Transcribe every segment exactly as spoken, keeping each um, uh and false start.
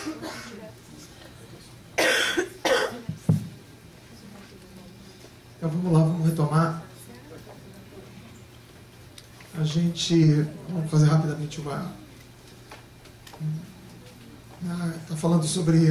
Então vamos lá, vamos retomar. A gente, vamos fazer rapidamente uma... Está falando sobre...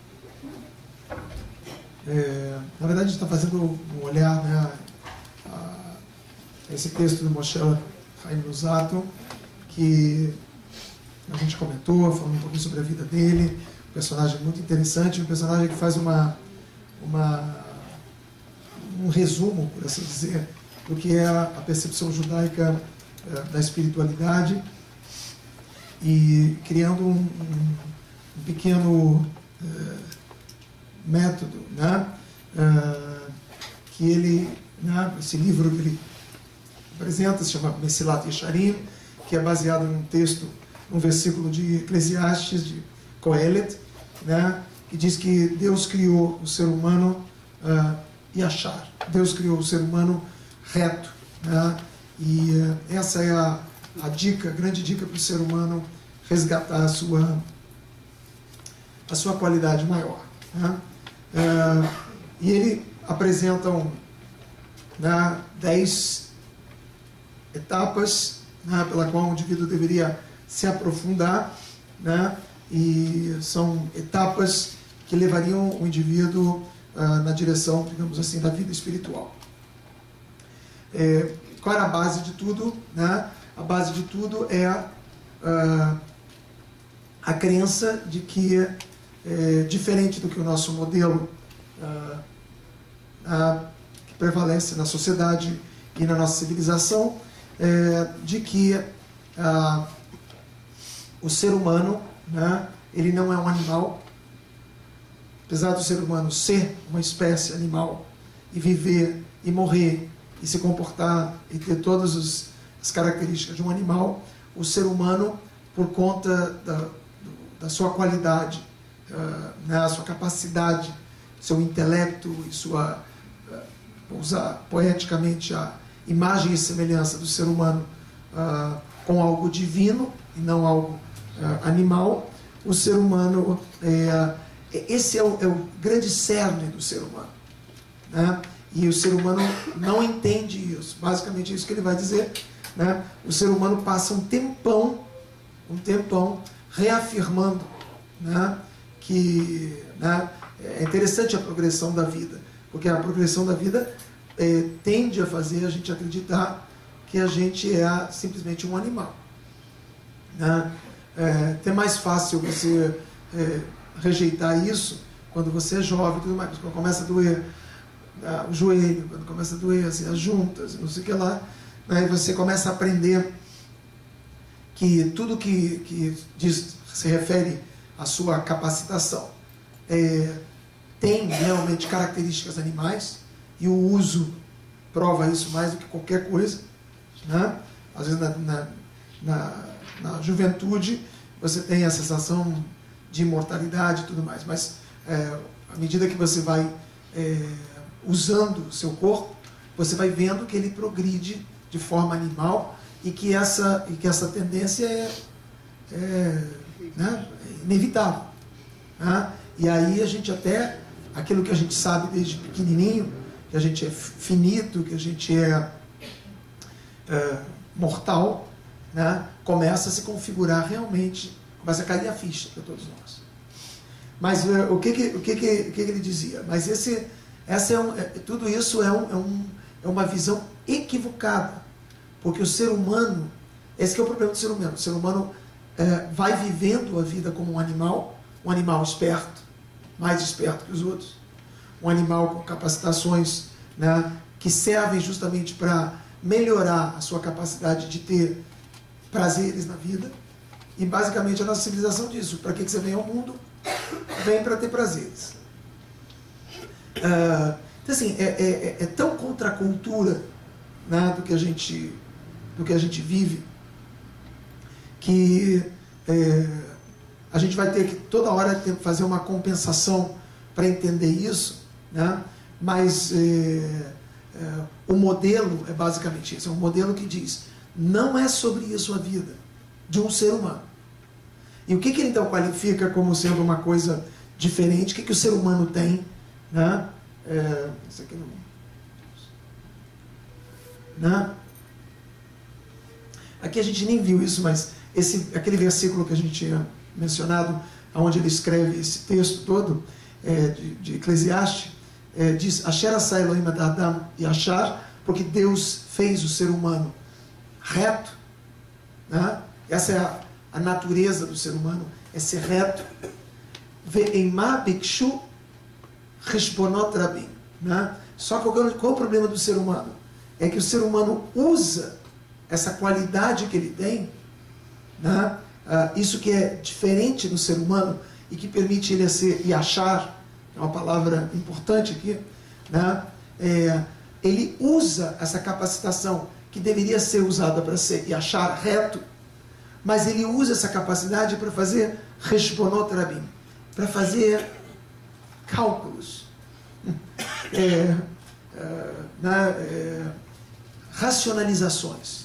É, na verdade, a gente está fazendo um olhar, né, a esse texto do Moshe Chaim Luzzatto, que a gente comentou, falando um pouquinho sobre a vida dele, um personagem muito interessante, um personagem que faz uma, uma, um resumo, por assim dizer, do que é a percepção judaica é, da espiritualidade, e criando um, um, um pequeno é, método, né, é, que ele, né, esse livro que ele apresenta, se chama Mesilat Yesharim, que é baseado num texto, num versículo de Eclesiastes, de Coelet, né, que diz que Deus criou o ser humano uh, Yashar. Deus criou o ser humano reto. Né, e uh, essa é a, a dica, a grande dica para o ser humano resgatar a sua, a sua qualidade maior. Né. Uh, e ele apresenta um, né, dez etapas, né, pela qual o indivíduo deveria se aprofundar, né, e são etapas que levariam o indivíduo uh, na direção, digamos assim, da vida espiritual. É, qual era a base de tudo? Né? A base de tudo é uh, a crença de que, é, diferente do que o nosso modelo uh, uh, que prevalece na sociedade e na nossa civilização, É, de que ah, o ser humano, né, ele não é um animal. Apesar do ser humano ser uma espécie animal e viver e morrer e se comportar e ter todas os, as características de um animal, o ser humano, por conta da, da sua qualidade, ah, né, a sua capacidade, seu intelecto e sua, ah, vou usar poeticamente a imagem e semelhança do ser humano uh, com algo divino e não algo uh, animal, o ser humano, é, esse é o, é o grande cerne do ser humano. Né? E o ser humano não entende isso. Basicamente é isso que ele vai dizer. Né? O ser humano passa um tempão, um tempão reafirmando, né, que, né, é interessante a progressão da vida, porque a progressão da vida É, tende a fazer a gente acreditar que a gente é simplesmente um animal. Né? É até mais fácil você é, rejeitar isso quando você é jovem, tudo mais, quando começa a doer ah, o joelho, quando começa a doer assim, as juntas, não sei o que lá, aí né, você começa a aprender que tudo que, que diz, se refere à sua capacitação é, tem realmente características animais, e o uso prova isso mais do que qualquer coisa. Né? Às vezes na, na, na, na juventude você tem a sensação de imortalidade e tudo mais, mas é, à medida que você vai é, usando o seu corpo, você vai vendo que ele progride de forma animal e que essa, e que essa tendência é, é, né, é inevitável. Né? E aí a gente até, aquilo que a gente sabe desde pequenininho, que a gente é finito, que a gente é, é mortal, né, começa a se configurar realmente, começa a cair a ficha para todos nós. Mas é, o, que, que, o, que, que, o que, que ele dizia? Mas esse, essa é, um, é tudo isso é, um, é, um, é uma visão equivocada, porque o ser humano, esse que é o problema do ser humano, o ser humano é, vai vivendo a vida como um animal, um animal esperto, mais esperto que os outros, um animal com capacitações, né, que servem justamente para melhorar a sua capacidade de ter prazeres na vida. E basicamente a nossa civilização disso. Para que você vem ao mundo? Vem para ter prazeres. Uh, então assim, é, é, é tão contra a cultura, né, do que a gente, do que a gente vive, que é, a gente vai ter que toda hora ter que fazer uma compensação para entender isso. Né? Mas é, é, o modelo é basicamente isso, é um modelo que diz, não é sobre isso a vida de um ser humano, E o que, que ele então qualifica como sendo uma coisa diferente? O que, que o ser humano tem? Né? É, isso aqui não... Né? Aqui a gente nem viu isso, mas esse, aquele versículo que a gente tinha mencionado, onde ele escreve esse texto todo, é, de, de Eclesiastes, é, diz: Asher asa Elohim et Adam e achar, porque Deus fez o ser humano reto. Né? Essa é a, a natureza do ser humano, é ser reto. Ve'eimá bikshu cheshbonot rabim. Só que qual é o problema do ser humano? É que o ser humano usa essa qualidade que ele tem, né? uh, isso que é diferente do ser humano e que permite ele ser e achar, é uma palavra importante aqui, né? é, ele usa essa capacitação que deveria ser usada para ser e achar reto, mas ele usa essa capacidade para fazer cheshbonot rabim, para fazer cálculos, é, é, né? é, racionalizações.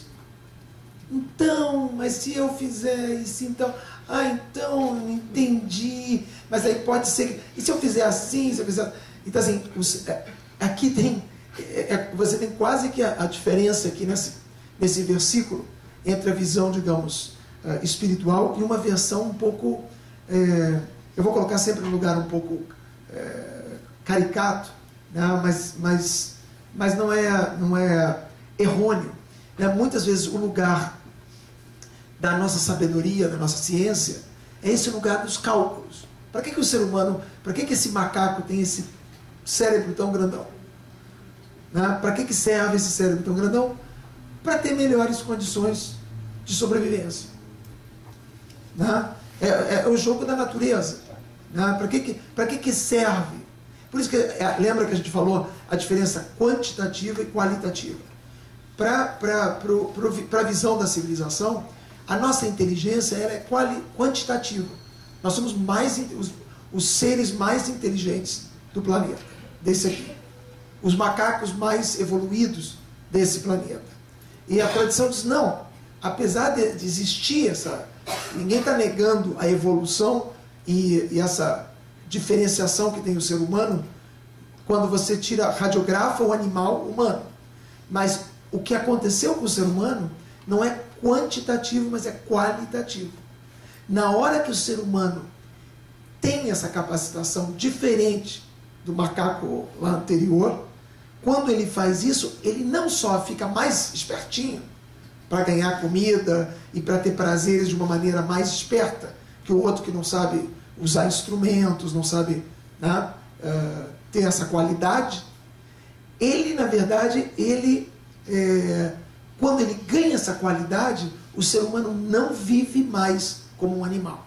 Então, mas se eu fizer isso, então, ah, então, eu entendi, mas aí pode ser, e se eu fizer assim, se eu fizer, então assim, os, é, aqui tem, é, é, você tem quase que a, a diferença aqui nesse, nesse versículo, entre a visão, digamos, uh, espiritual e uma versão um pouco, é, eu vou colocar sempre um lugar um pouco é, caricato, né, mas, mas, mas não é, não é errôneo. Né? Muitas vezes o lugar da nossa sabedoria, da nossa ciência, é esse lugar dos cálculos. Para que, que o ser humano, para que, que esse macaco tem esse cérebro tão grandão? Né? Para que, que serve esse cérebro tão grandão? Para ter melhores condições de sobrevivência. Né? É, é, é o jogo da natureza. Né? Para que, que, para que, que serve? Por isso que, é, lembra que a gente falou a diferença quantitativa e qualitativa. Para a visão da civilização, a nossa inteligência ela é quali, quantitativa. Nós somos mais, os, os seres mais inteligentes do planeta, desse aqui. Os macacos mais evoluídos desse planeta. E a tradição diz, não, apesar de, de existir essa... Ninguém está negando a evolução e, e essa diferenciação que tem o ser humano quando você tira, radiografa o animal humano. Mas o que aconteceu com o ser humano não é quantitativo, mas é qualitativo. Na hora que o ser humano tem essa capacitação diferente do macaco lá anterior, quando ele faz isso, ele não só fica mais espertinho para ganhar comida e para ter prazeres de uma maneira mais esperta que o outro que não sabe usar instrumentos, não sabe, né, uh, ter essa qualidade. Ele, na verdade, ele... É, quando ele ganha essa qualidade, o ser humano não vive mais como um animal.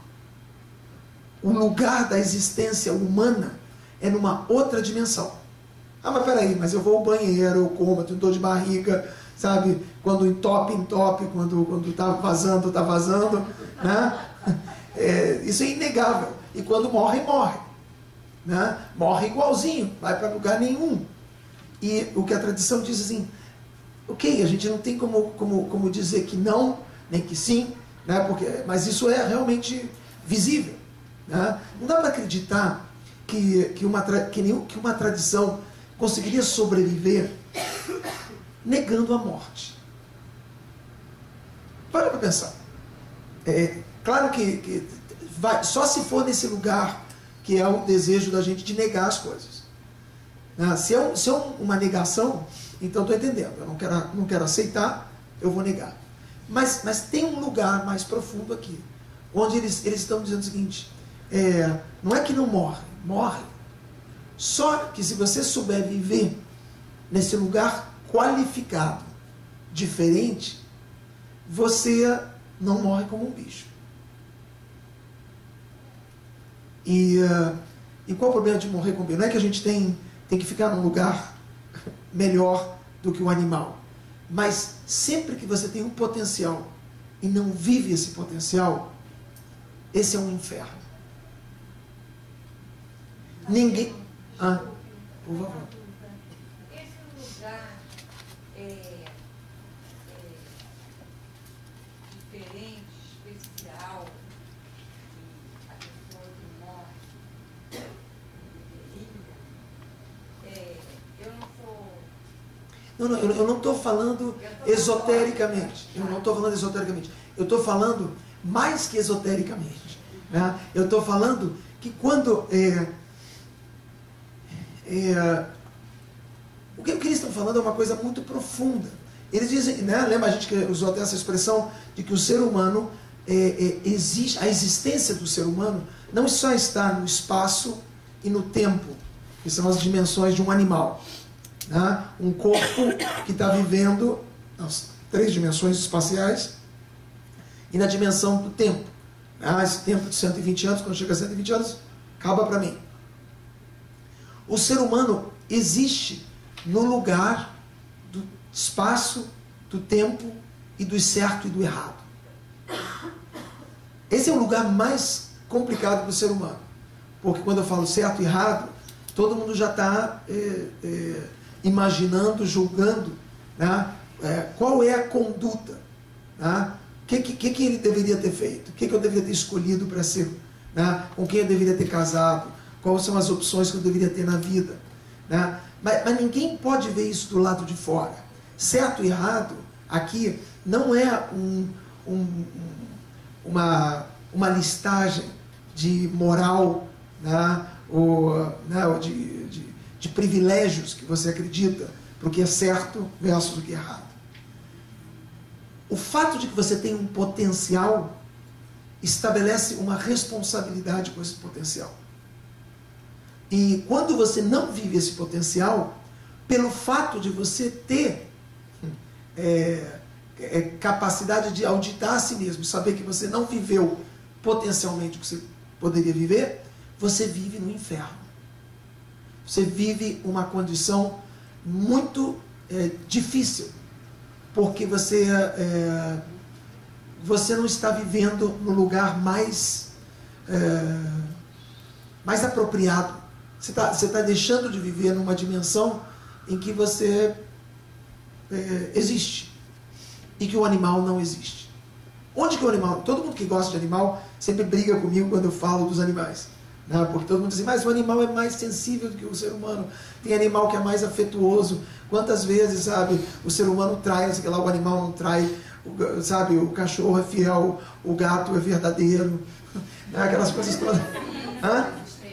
O lugar da existência humana é numa outra dimensão. Ah, mas peraí, mas eu vou ao banheiro, eu como, eu tenho dor de barriga, sabe? Quando entope, entope, quando, quando tá vazando, tá vazando, né? É, isso é inegável. E quando morre, morre. Né? Morre igualzinho, vai para lugar nenhum. E o que a tradição diz assim, ok, a gente não tem como, como, como dizer que não, nem que sim, né? Porque, mas isso é realmente visível. Né? Não dá para acreditar que, que, uma, que, nenhum, que uma tradição conseguiria sobreviver negando a morte. Para para pensar. É, claro que, que vai, só se for nesse lugar que é o desejo da gente de negar as coisas. Né? Se é, um, se é uma negação... Então estou entendendo, eu não quero, não quero aceitar, eu vou negar. Mas, mas tem um lugar mais profundo aqui, onde eles, eles estão dizendo o seguinte, é, não é que não morre, morre. Só que se você souber viver nesse lugar qualificado, diferente, você não morre como um bicho. E, uh, e qual o problema de morrer como um bicho? Não é que a gente tem, tem que ficar num lugar melhor do que o animal. Mas sempre que você tem um potencial e não vive esse potencial, esse é um inferno. Ninguém... Ah, por favor. Esse lugar é, é diferente, especial, Não, não, eu não estou falando esotericamente. Eu não estou falando esotericamente. Eu estou falando mais que esotericamente. Né? Eu estou falando que quando... É, é, o que eles estão falando é uma coisa muito profunda. Eles dizem, né, lembra a gente que usou até essa expressão de que o ser humano, é, é, existe, a existência do ser humano não só está no espaço e no tempo, que são as dimensões de um animal. Né? Um corpo que está vivendo nas três dimensões espaciais e na dimensão do tempo. Ah, esse tempo de cento e vinte anos, quando chega a cento e vinte anos, acaba para mim. O ser humano existe no lugar do espaço, do tempo e do certo e do errado. Esse é o lugar mais complicado para o ser humano. Porque quando eu falo certo e errado, todo mundo já está é, é, imaginando, julgando, né, é, qual é a conduta. Né? O que, que, que ele deveria ter feito? O que, que eu deveria ter escolhido para ser? Né? Com quem eu deveria ter casado? Quais são as opções que eu deveria ter na vida? Né? Mas, mas ninguém pode ver isso do lado de fora. Certo e errado, aqui, não é um, um, uma, uma listagem de moral, né? ou, né? ou de, de, de privilégios que você acredita, porque é certo versus o que é errado. O fato de que você tem um potencial estabelece uma responsabilidade com esse potencial. E quando você não vive esse potencial, pelo fato de você ter é, é, capacidade de auditar a si mesmo, saber que você não viveu potencialmente o que você poderia viver, você vive no inferno. Você vive uma condição muito é, difícil, porque você, é, você não está vivendo no lugar mais, é, mais apropriado. Você está você tá deixando de viver numa dimensão em que você é, existe e que o animal não existe. Onde que o animal... Todo mundo que gosta de animal sempre briga comigo quando eu falo dos animais. Né? Porque todo mundo diz assim, mas o animal é mais sensível do que o ser humano. Tem animal que é mais afetuoso. Quantas vezes, sabe, o ser humano trai, sei lá, o animal não trai, o, sabe, o cachorro é fiel, o gato é verdadeiro. Né? Aquelas coisas todas. Hã?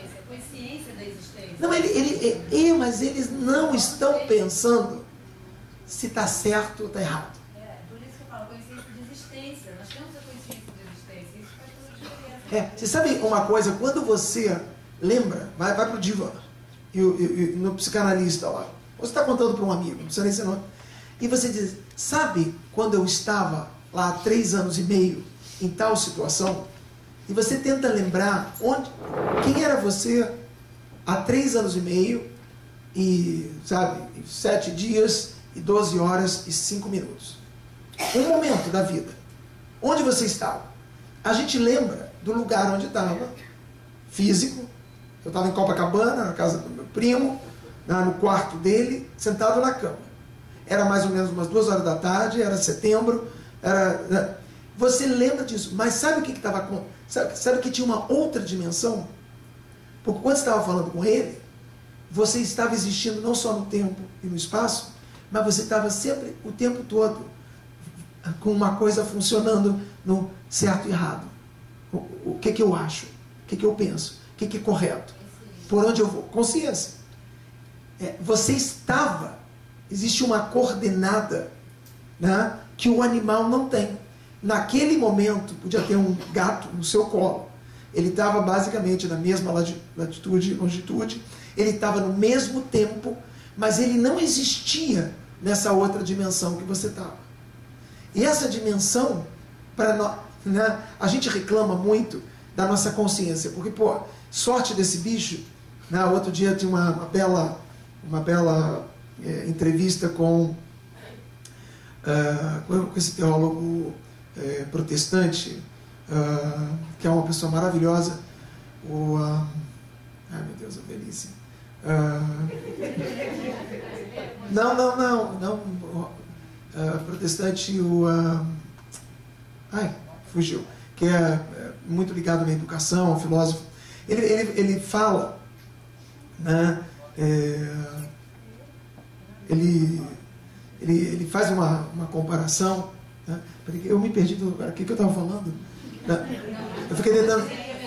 Não, ele, ele, ele, mas eles não estão pensando se está certo ou está errado. É, por isso que eu falo, consciência de existência. Nós temos a consciência de existência. Isso faz toda a diferença. É, você sabe uma coisa, quando você lembra, vai, vai para o divã, e, e, e no psicanalista lá, você está contando para um amigo, não precisa nem ser nome, e você diz, sabe quando eu estava lá há três anos e meio, em tal situação, e você tenta lembrar onde, quem era você há três anos e meio, e, sabe, sete dias, e doze horas e cinco minutos. Um momento da vida. Onde você estava? A gente lembra do lugar onde estava, físico. Eu estava em Copacabana, na casa do meu primo, no quarto dele, sentado na cama. Era mais ou menos umas duas horas da tarde, era setembro, era... Você lembra disso, mas sabe o que estava acontecendo? Sabe, sabe que tinha uma outra dimensão? Porque quando você estava falando com ele, você estava existindo não só no tempo e no espaço, mas você estava sempre, o tempo todo, com uma coisa funcionando no certo e errado. O, o que, que eu acho? O que, que eu penso? O que, que é correto? Por onde eu vou? Consciência. É, você estava, existe uma coordenada, né, que o animal não tem. Naquele momento, podia ter um gato no seu colo. Ele estava basicamente na mesma latitude e longitude, ele estava no mesmo tempo, mas ele não existia nessa outra dimensão que você estava. E essa dimensão, para nós, né, a gente reclama muito da nossa consciência, porque, pô, sorte desse bicho, né, outro dia tinha uma, uma bela, uma bela é, entrevista com, uh, com esse teólogo é, protestante, uh, que é uma pessoa maravilhosa, o... Uh, ai, meu Deus, a velhice. Uh, não, não, não, não. Uh, protestante, o. Uh, ai, fugiu. Que é, é muito ligado na educação, filósofo. Ele, ele, ele fala, né? É, ele, ele, ele faz uma, uma comparação, né? Eu me perdi do... O que, que eu estava falando? Eu fiquei tentando...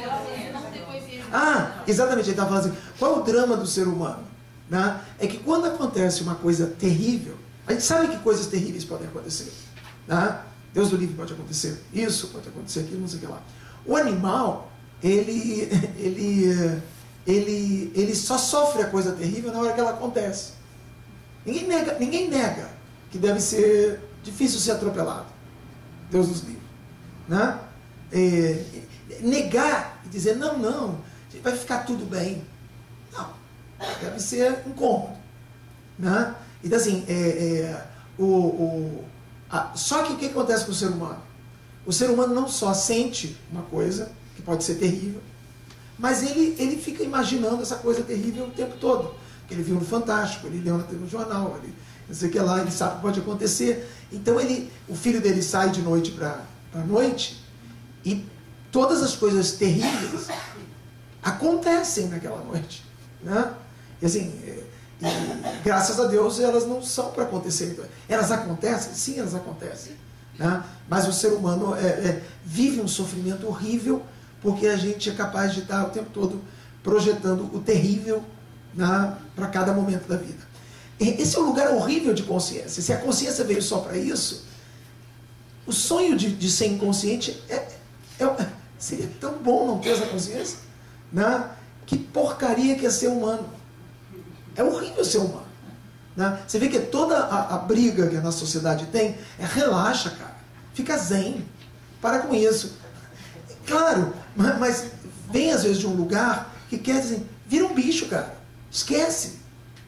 Ah, exatamente, ele estava falando assim, qual é o drama do ser humano? Né? É que quando acontece uma coisa terrível, a gente sabe que coisas terríveis podem acontecer. Né? Deus do livre, pode acontecer isso, pode acontecer aquilo, não sei o que lá. O animal, ele, ele, ele, ele só sofre a coisa terrível na hora que ela acontece. Ninguém nega, ninguém nega que deve ser difícil ser atropelado. Deus nos livre. Né? É, negar e dizer, não, não, vai ficar tudo bem. Não, deve ser incômodo. Né? Então assim, é, é, o, o, a, só que o que acontece com o ser humano? O ser humano não só sente uma coisa, que pode ser terrível, mas ele, ele fica imaginando essa coisa terrível o tempo todo. Ele viu no Fantástico, ele leu no jornal, ele não sei o que lá, ele sabe o que pode acontecer. Então ele, o filho dele sai de noite para a noite e todas as coisas terríveis acontecem naquela noite. Né? E assim, e, e, graças a Deus elas não são para acontecer. Elas acontecem? Sim, elas acontecem. Né? Mas o ser humano é, é, vive um sofrimento horrível porque a gente é capaz de estar o tempo todo projetando o terrível para cada momento da vida. Esse é um lugar horrível de consciência. Se a consciência veio só para isso, o sonho de, de ser inconsciente é, é, seria tão bom não ter essa consciência. Né? Que porcaria que é ser humano. É horrível ser humano. Né? Você vê que toda a, a briga que a nossa sociedade tem é relaxa, cara. Fica zen. Para com isso. Claro, mas, mas vem às vezes de um lugar que quer dizer, vira um bicho, cara. Esquece.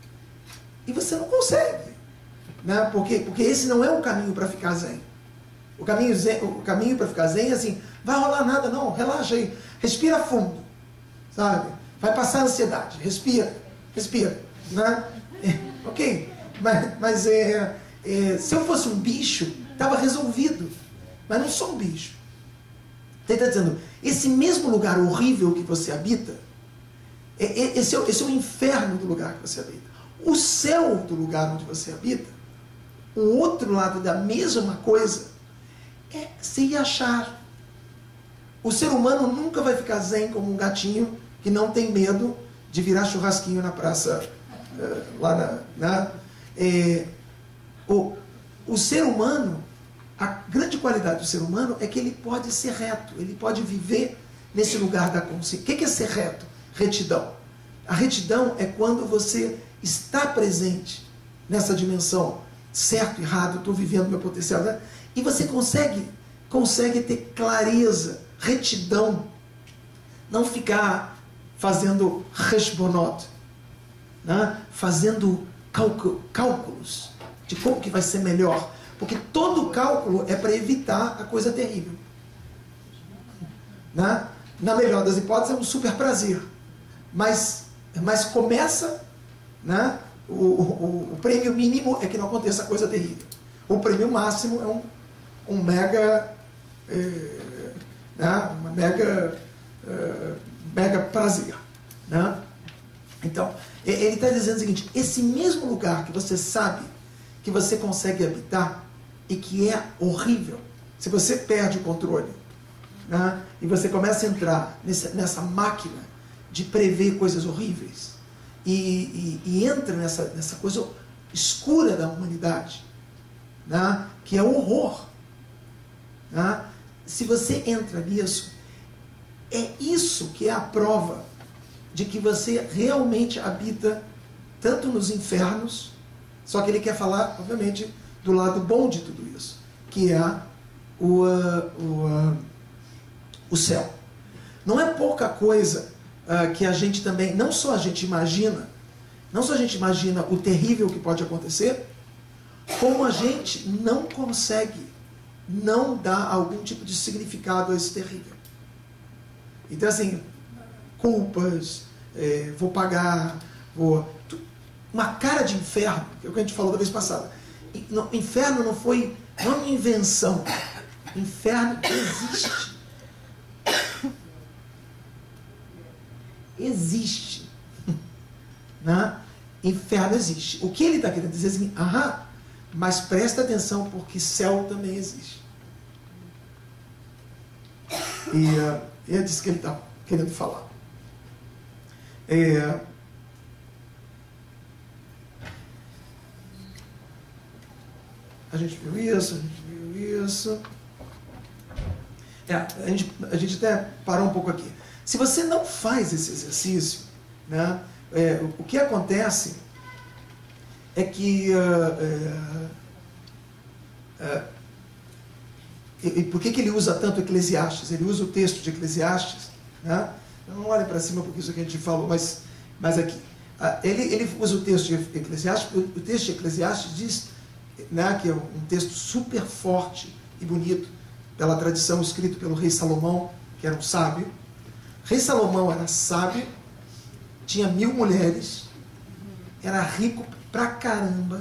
E você não consegue. Né? Por quê? Porque esse não é o caminho para ficar zen. O caminho, zen, o caminho para ficar zen é assim, vai rolar nada não, relaxa aí. Respira fundo. Sabe? Vai passar a ansiedade. Respira. Respira. Né? É, ok. Mas, mas é, é, se eu fosse um bicho, estava resolvido. Mas não sou um bicho. Ele está dizendo, esse mesmo lugar horrível que você habita, é, é, esse, é, esse é o inferno do lugar que você habita. O céu do lugar onde você habita, o outro lado da mesma coisa, é se achar. O ser humano nunca vai ficar zen como um gatinho que não tem medo de virar churrasquinho na praça, uh, lá na... na é, o, o ser humano, a grande qualidade do ser humano é que ele pode ser reto, ele pode viver nesse lugar da consciência. O que é ser reto? Retidão. A retidão é quando você está presente nessa dimensão, certo, errado, estou vivendo meu potencial, né? E você consegue, consegue ter clareza, retidão, não ficar fazendo reshbonot, né? Fazendo cálculo, cálculos de como que vai ser melhor, porque todo cálculo é para evitar a coisa terrível, né? Na melhor das hipóteses é um super prazer, mas, mas começa, né? o, o, o prêmio mínimo é que não aconteça coisa terrível, o prêmio máximo é um, um mega é, né? uma mega é, mega prazer, né? Então ele está dizendo o seguinte, esse mesmo lugar que você sabe que você consegue habitar e que é horrível, se você perde o controle, né? E você começa a entrar nessa, nessa máquina de prever coisas horríveis e, e, e entra nessa, nessa coisa escura da humanidade, né? Que é o horror, né? Se você entra nisso, é isso que é a prova de que você realmente habita tanto nos infernos, só que ele quer falar, obviamente, do lado bom de tudo isso, que é o, uh, o, uh, o céu. Não é pouca coisa uh, que a gente também, não só a gente imagina, não só a gente imagina o terrível que pode acontecer, como a gente não consegue não dar algum tipo de significado a esse terrível. Então assim, culpas, é, vou pagar, vou... uma cara de inferno, que é o que a gente falou da vez passada. Inferno não foi, não é uma invenção. Inferno existe. Existe. Né? Inferno existe. O que ele está querendo dizer é assim, aham, Mas presta atenção, porque céu também existe. E uh, é disso que ele está querendo falar. É, a gente viu isso, a gente viu isso. É, a, gente, a gente até parou um pouco aqui. Se você não faz esse exercício, né, é, o que acontece é que... Uh, uh, uh, e, e por que, que ele usa tanto Eclesiastes? Ele usa o texto de Eclesiastes, né? Não olhem para cima porque isso aqui a gente falou, mas, mas aqui. Uh, ele, ele usa o texto de Eclesiastes, o, o texto de Eclesiastes diz, né, que é um texto super forte e bonito, pela tradição escrito pelo rei Salomão, que era um sábio. Rei Salomão era sábio, tinha mil mulheres, era rico pra caramba,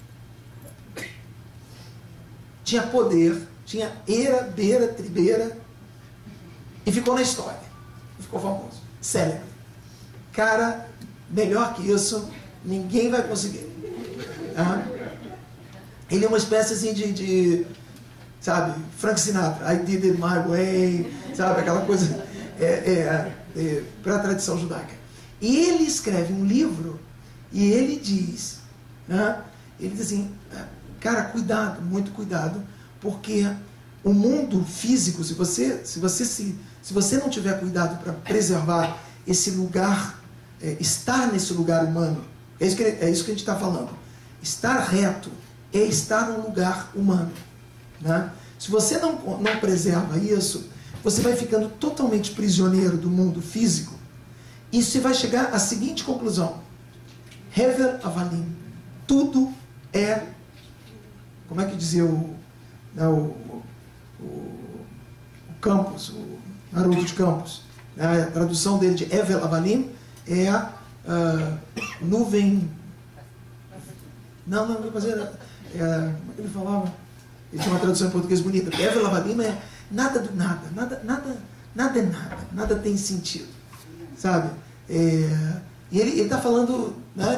tinha poder, tinha era, beira, tribeira, e ficou na história, ficou famoso, célebre. Cara, melhor que isso, ninguém vai conseguir. Ah, ele é uma espécie assim de, de, sabe, Frank Sinatra, I did it my way, sabe, aquela coisa é, é, é, para a tradição judaica. E ele escreve um livro e ele diz, né, ele diz assim, cara, cuidado, muito cuidado, porque o mundo físico, se você, se você, se, se você não tiver cuidado para preservar esse lugar, é, estar nesse lugar humano, é isso que, é isso que a gente está falando, estar reto é estar num lugar humano, né? Se você não, não preserva isso, você vai ficando totalmente prisioneiro do mundo físico e você vai chegar à seguinte conclusão: Hevel Avalim, tudo é, como é que dizia o, né, o, o, o Campos, o Haroldo de Campos, né, a tradução dele de Hevel Avalim é a uh, nuvem, não, não, não, mas era, é, como é que ele falava? Ele tinha uma tradução em português bonita. Hevel Avalim é nada do nada, nada, nada, nada é nada, nada tem sentido, sabe? É, e ele está falando, né,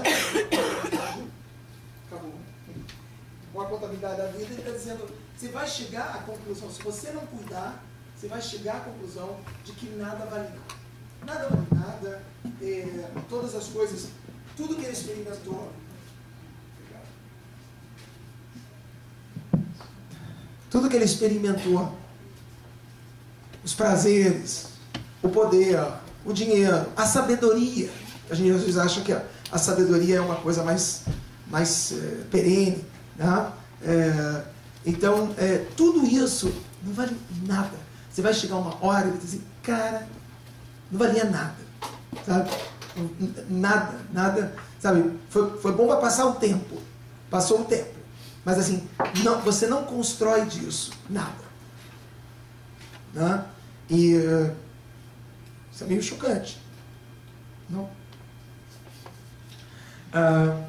com a contabilidade da vida, ele está dizendo, você vai chegar à conclusão, se você não cuidar, você vai chegar à conclusão de que nada vale nada. Nada vale nada, é, todas as coisas, tudo que ele experimentou, tudo que ele experimentou, os prazeres, o poder, o dinheiro, a sabedoria. A gente às vezes acha que a, a sabedoria é uma coisa mais, mais é, perene, né? É, então, é, tudo isso não vale nada. Você vai chegar uma hora e vai dizer, cara, não valia nada, sabe? Nada, nada, sabe? Foi, foi bom para passar o tempo, passou o tempo. Mas assim, não, você não constrói disso nada, né? E uh, isso é meio chocante, não? Uh,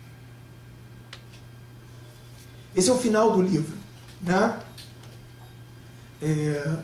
esse é o final do livro, né? É,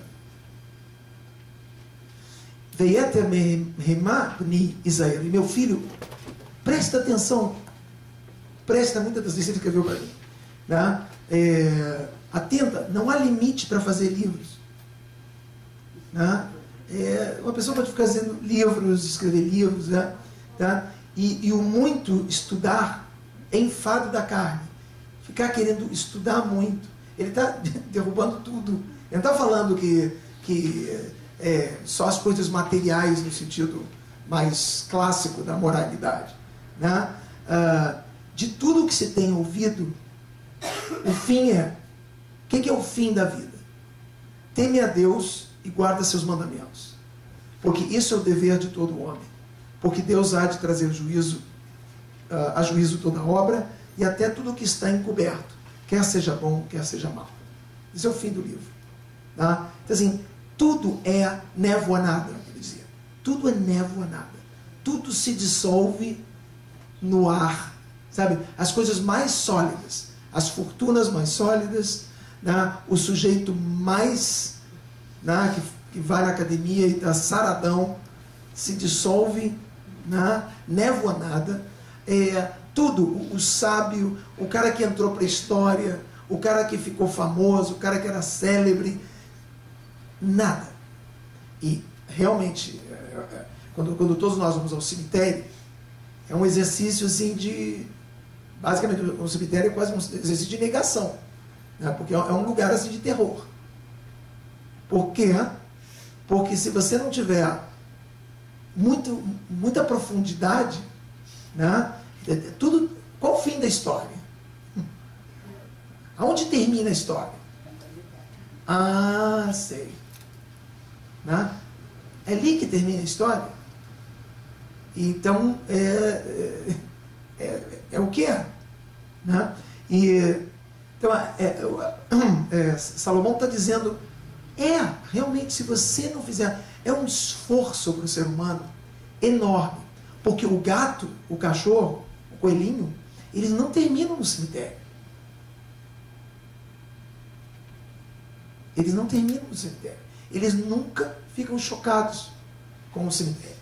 Veieter mehema bni Isael, meu filho, presta atenção, presta muita atenção, você escreveu para mim. Né? É, atenta, não há limite para fazer livros, né? É, uma pessoa pode ficar fazendo livros, escrever livros, né? Tá? e, e o muito estudar é enfado da carne, ficar querendo estudar muito, ele está derrubando tudo. Ele não está falando que, que é, só as coisas materiais no sentido mais clássico da moralidade, né? Ah, de tudo que se tem ouvido, o fim é, o que é o fim da vida? Teme a Deus e guarda seus mandamentos, porque isso é o dever de todo homem, porque Deus há de trazer juízo, uh, a juízo toda obra e até tudo o que está encoberto, quer seja bom, quer seja mal. Esse é o fim do livro, tá? Então assim, tudo é névoa nada, ele dizia, tudo é névoa nada, tudo se dissolve no ar, sabe? As coisas mais sólidas, as fortunas mais sólidas, né? O sujeito mais, né? que, que vai na academia e está saradão, se dissolve na névoa nada. É, tudo, o, o sábio, o cara que entrou para a história, o cara que ficou famoso, o cara que era célebre, nada. E realmente, quando, quando todos nós vamos ao cemitério, é um exercício assim de, basicamente, o cemitério é quase um exercício de negação, né? Porque é um lugar assim de terror. Por quê? Porque se você não tiver muito, muita profundidade, né? Tudo, qual o fim da história? Aonde termina a história? Ah, sei. Né? É ali que termina a história. Então, é, é, é, é o que é. Né? E, então, é, é, é, Salomão está dizendo, é, realmente, se você não fizer, é um esforço para o ser humano enorme. Porque o gato, o cachorro, o coelhinho, eles não terminam no cemitério. Eles não terminam no cemitério. Eles nunca ficam chocados com o cemitério.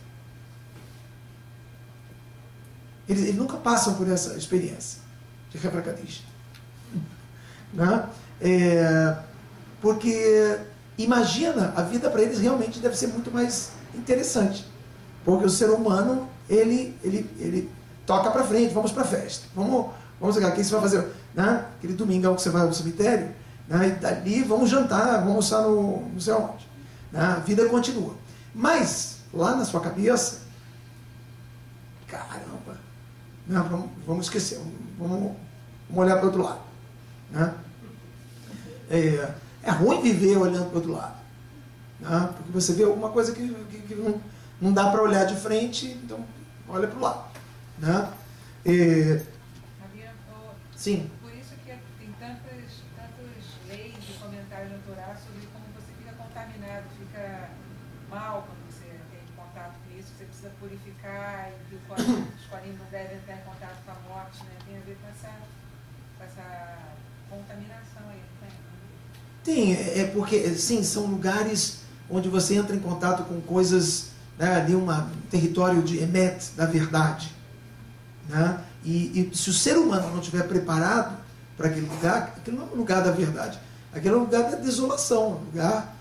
Eles, eles nunca passam por essa experiência de refracadista. Né? É, porque, imagina, a vida para eles realmente deve ser muito mais interessante. Porque o ser humano, ele, ele, ele toca para frente, vamos para a festa. Vamos, vamos o que você vai fazer? Né? Aquele domingão que você vai ao cemitério, né? E dali vamos jantar, vamos almoçar no não sei onde. Né? A vida continua. Mas, lá na sua cabeça, caramba, não, vamos, vamos esquecer, vamos, vamos olhar para o outro lado. Né? É, é ruim viver olhando para o outro lado. Né? Porque você vê alguma coisa que, que, que não, não dá para olhar de frente, então olha para o lado. Né? É, sim. Por isso que tem tantas, tantas leis e comentários no Torá sobre como você fica contaminado, fica mal quando você tem contato com isso, você precisa purificar, e que os corinhos não devem entrar em contato com a morte, né? Tem a ver com essa, com essa contaminação aí, não tem? Tem, é porque, sim, são lugares onde você entra em contato com coisas, né, ali um território de emet, da verdade. Né? E, e se o ser humano não estiver preparado para aquele lugar, aquele não é um lugar da verdade, aquele é um lugar da desolação, um lugar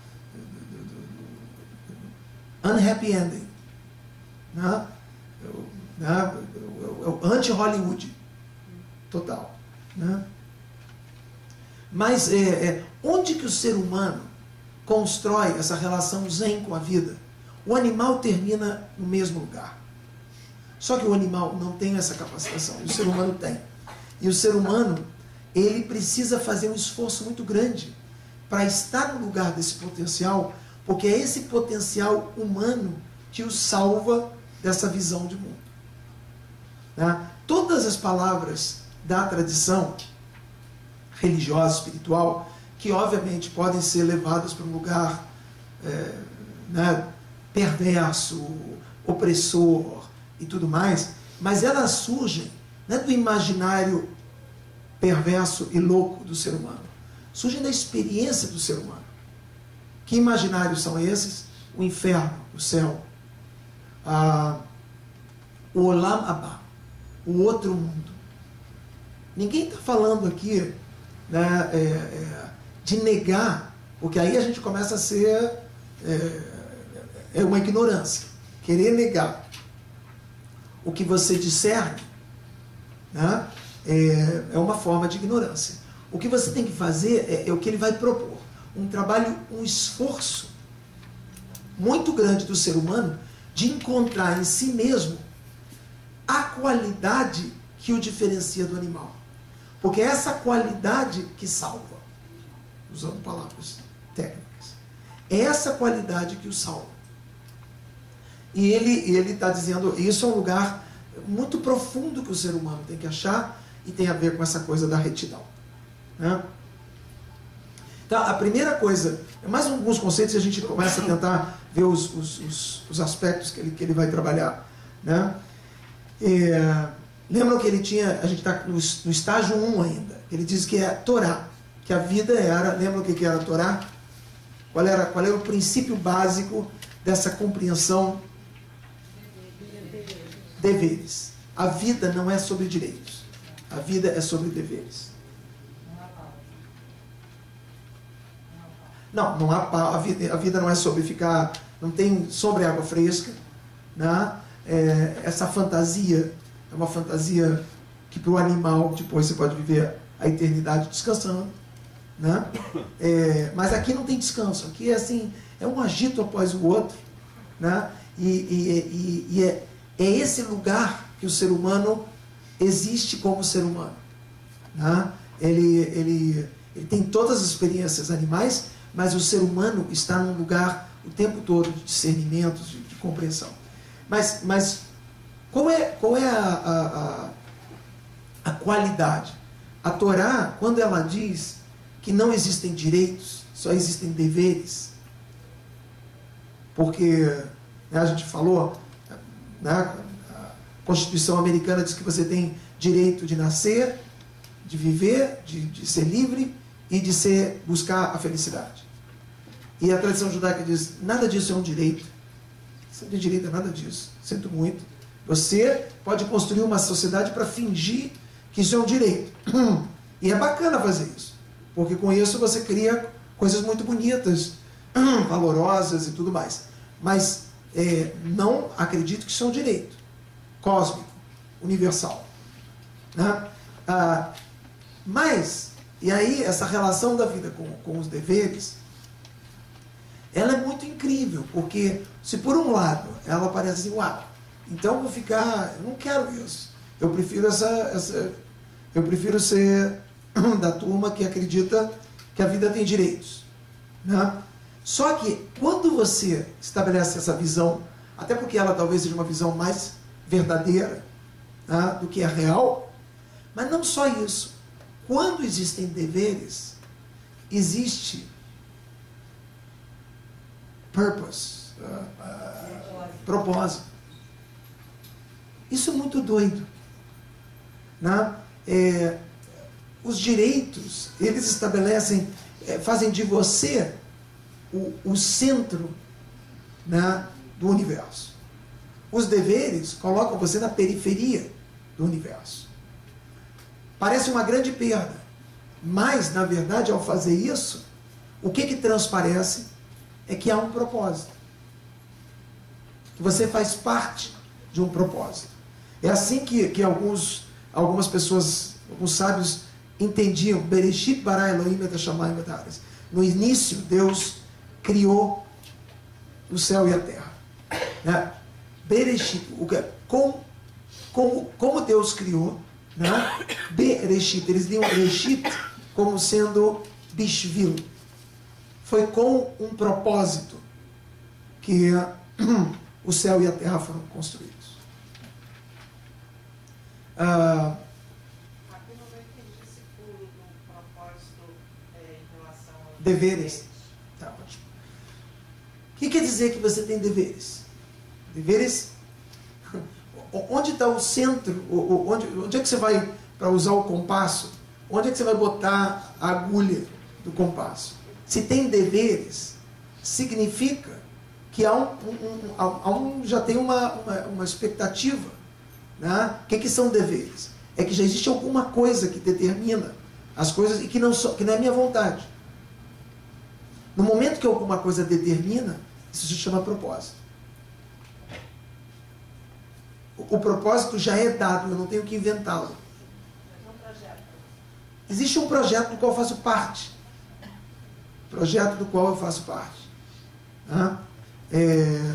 unhappy ending. Né? Né? É o anti-Hollywood total. Né? Mas é, é, onde que o ser humano constrói essa relação zen com a vida? O animal termina no mesmo lugar. Só que o animal não tem essa capacitação, o ser humano tem. E o ser humano, ele precisa fazer um esforço muito grande para estar no lugar desse potencial, porque é esse potencial humano que o salva dessa visão de mundo. Né? Todas as palavras da tradição religiosa, espiritual, que obviamente podem ser levadas para um lugar é, né, perverso, opressor e tudo mais, mas elas surgem não é do imaginário perverso e louco do ser humano, surgem da experiência do ser humano. Que imaginários são esses? O inferno, o céu, ah, o Olam Abba, o outro mundo. Ninguém está falando aqui, né, é, é, de negar, porque aí a gente começa a ser é, é uma ignorância, querer negar o que você discerne, né, é, é uma forma de ignorância. O que você tem que fazer é, é o que ele vai propor, um trabalho, um esforço muito grande do ser humano de encontrar em si mesmo a qualidade que o diferencia do animal. Porque é essa qualidade que salva, usando palavras técnicas. É essa qualidade que o salva. E ele ele está dizendo, isso é um lugar muito profundo que o ser humano tem que achar e tem a ver com essa coisa da retidão. Né? Então, a primeira coisa, é mais alguns conceitos e a gente começa a tentar ver os, os, os, os aspectos que ele, que ele vai trabalhar. Né? É, lembram que ele tinha, a gente está no, no estágio um ainda, ele diz que é Torá, que a vida era, lembram o que era a Torá? Qual era, qual era o princípio básico dessa compreensão? Deveres. a vida não é sobre direitos. A vida é sobre deveres. Não, não há pau. A vida, a vida não é sobre ficar... Não tem sobre água fresca. Né? É, essa fantasia é uma fantasia que para o animal depois você pode viver a eternidade descansando. Né? É, mas aqui não tem descanso. Aqui é assim, é um agito após o outro. Né? E, e, e, e é, é esse lugar que o ser humano existe como ser humano. Né? Ele, ele, ele tem todas as experiências animais, mas o ser humano está num lugar o tempo todo de discernimento, de, de compreensão. Mas, mas qual é, qual é a, a, a, a qualidade? A Torá, quando ela diz que não existem direitos, só existem deveres, porque, né, a gente falou, né, a Constituição americana diz que você tem direito de nascer, de viver, de, de ser livre e de ser, buscar a felicidade. E a tradição judaica diz, nada disso é um direito. Você não tem direito a nada disso. Sinto muito. Você pode construir uma sociedade para fingir que isso é um direito. E é bacana fazer isso. Porque com isso você cria coisas muito bonitas, valorosas e tudo mais. Mas é, não acredito que isso é um direito cósmico, universal. Né? Ah, mas, e aí essa relação da vida com, com os deveres, ela é muito incrível, porque se por um lado ela parece assim, uau, então eu vou ficar, eu não quero isso, eu prefiro essa, essa eu prefiro ser da turma que acredita que a vida tem direitos, né? Só que quando você estabelece essa visão, até porque ela talvez seja uma visão mais verdadeira, né, do que é real, mas não só isso, quando existem deveres, existe purpose, uh, uh, propósito. Isso é muito doido, né? É, os direitos, eles estabelecem, é, fazem de você o, o centro, né, do universo. Os deveres colocam você na periferia do universo. Parece uma grande perda, mas, na verdade, ao fazer isso, o que que transparece é que há um propósito. Que você faz parte de um propósito. É assim que, que alguns, algumas pessoas, alguns sábios entendiam. Bereshit bara Elohim et hashamayim et haaretz. No início, Deus criou o céu e a terra. Né? Bereshit, o que, com, com, como Deus criou, né? Bereshit, eles liam Bereshit como sendo bishvil. Foi com um propósito que o céu e a terra foram construídos. Ah, Aqui não vai ter esse pulo do propósito é, em relação aos deveres. Tá ótimo. O que quer dizer que você tem deveres? Deveres? Onde está o centro? Onde, onde é que você vai, para usar o compasso, onde é que você vai botar a agulha do compasso? Se tem deveres, significa que há um, um, há um, já tem uma, uma, uma expectativa. Né? O que, que são deveres? É que já existe alguma coisa que determina as coisas e que não, so, que não é minha vontade. No momento que alguma coisa determina, isso se chama propósito. O, o propósito já é dado, eu não tenho que inventá-lo. Existe um projeto do qual eu faço parte. Projeto do qual eu faço parte. Né? É...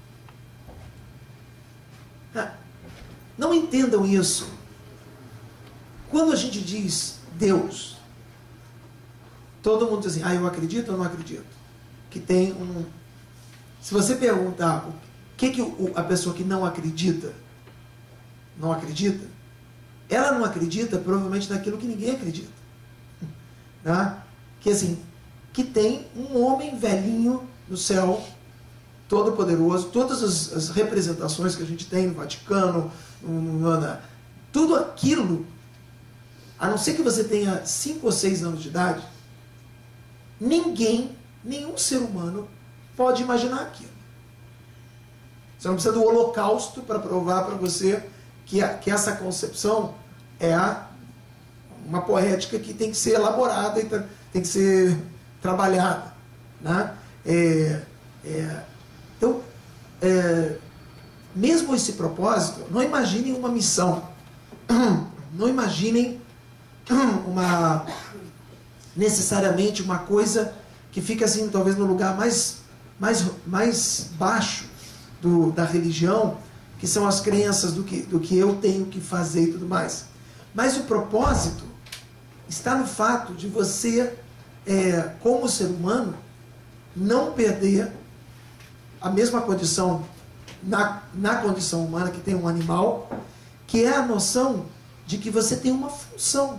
Não entendam isso. Quando a gente diz Deus, todo mundo diz assim, ah, eu acredito ou não acredito? Que tem um... Se você perguntar o que, que a pessoa que não acredita, não acredita, ela não acredita provavelmente naquilo que ninguém acredita. Né? Que assim, que tem um homem velhinho no céu, todo poderoso, todas as, as representações que a gente tem no Vaticano, no, no, na, tudo aquilo, a não ser que você tenha cinco ou seis anos de idade, ninguém, nenhum ser humano pode imaginar aquilo. Você não precisa do holocausto para provar para você que, a, que essa concepção é a, uma poética que tem que ser elaborada e tem que ser trabalhada, né? É, é, então, é, mesmo esse propósito, não imaginem uma missão, não imaginem uma, necessariamente uma coisa que fica assim, talvez no lugar mais, mais, mais baixo do, da religião, que são as crenças do que, do que eu tenho que fazer e tudo mais. Mas o propósito está no fato de você, é, como ser humano, não perder a mesma condição na, na condição humana que tem um animal, que é a noção de que você tem uma função.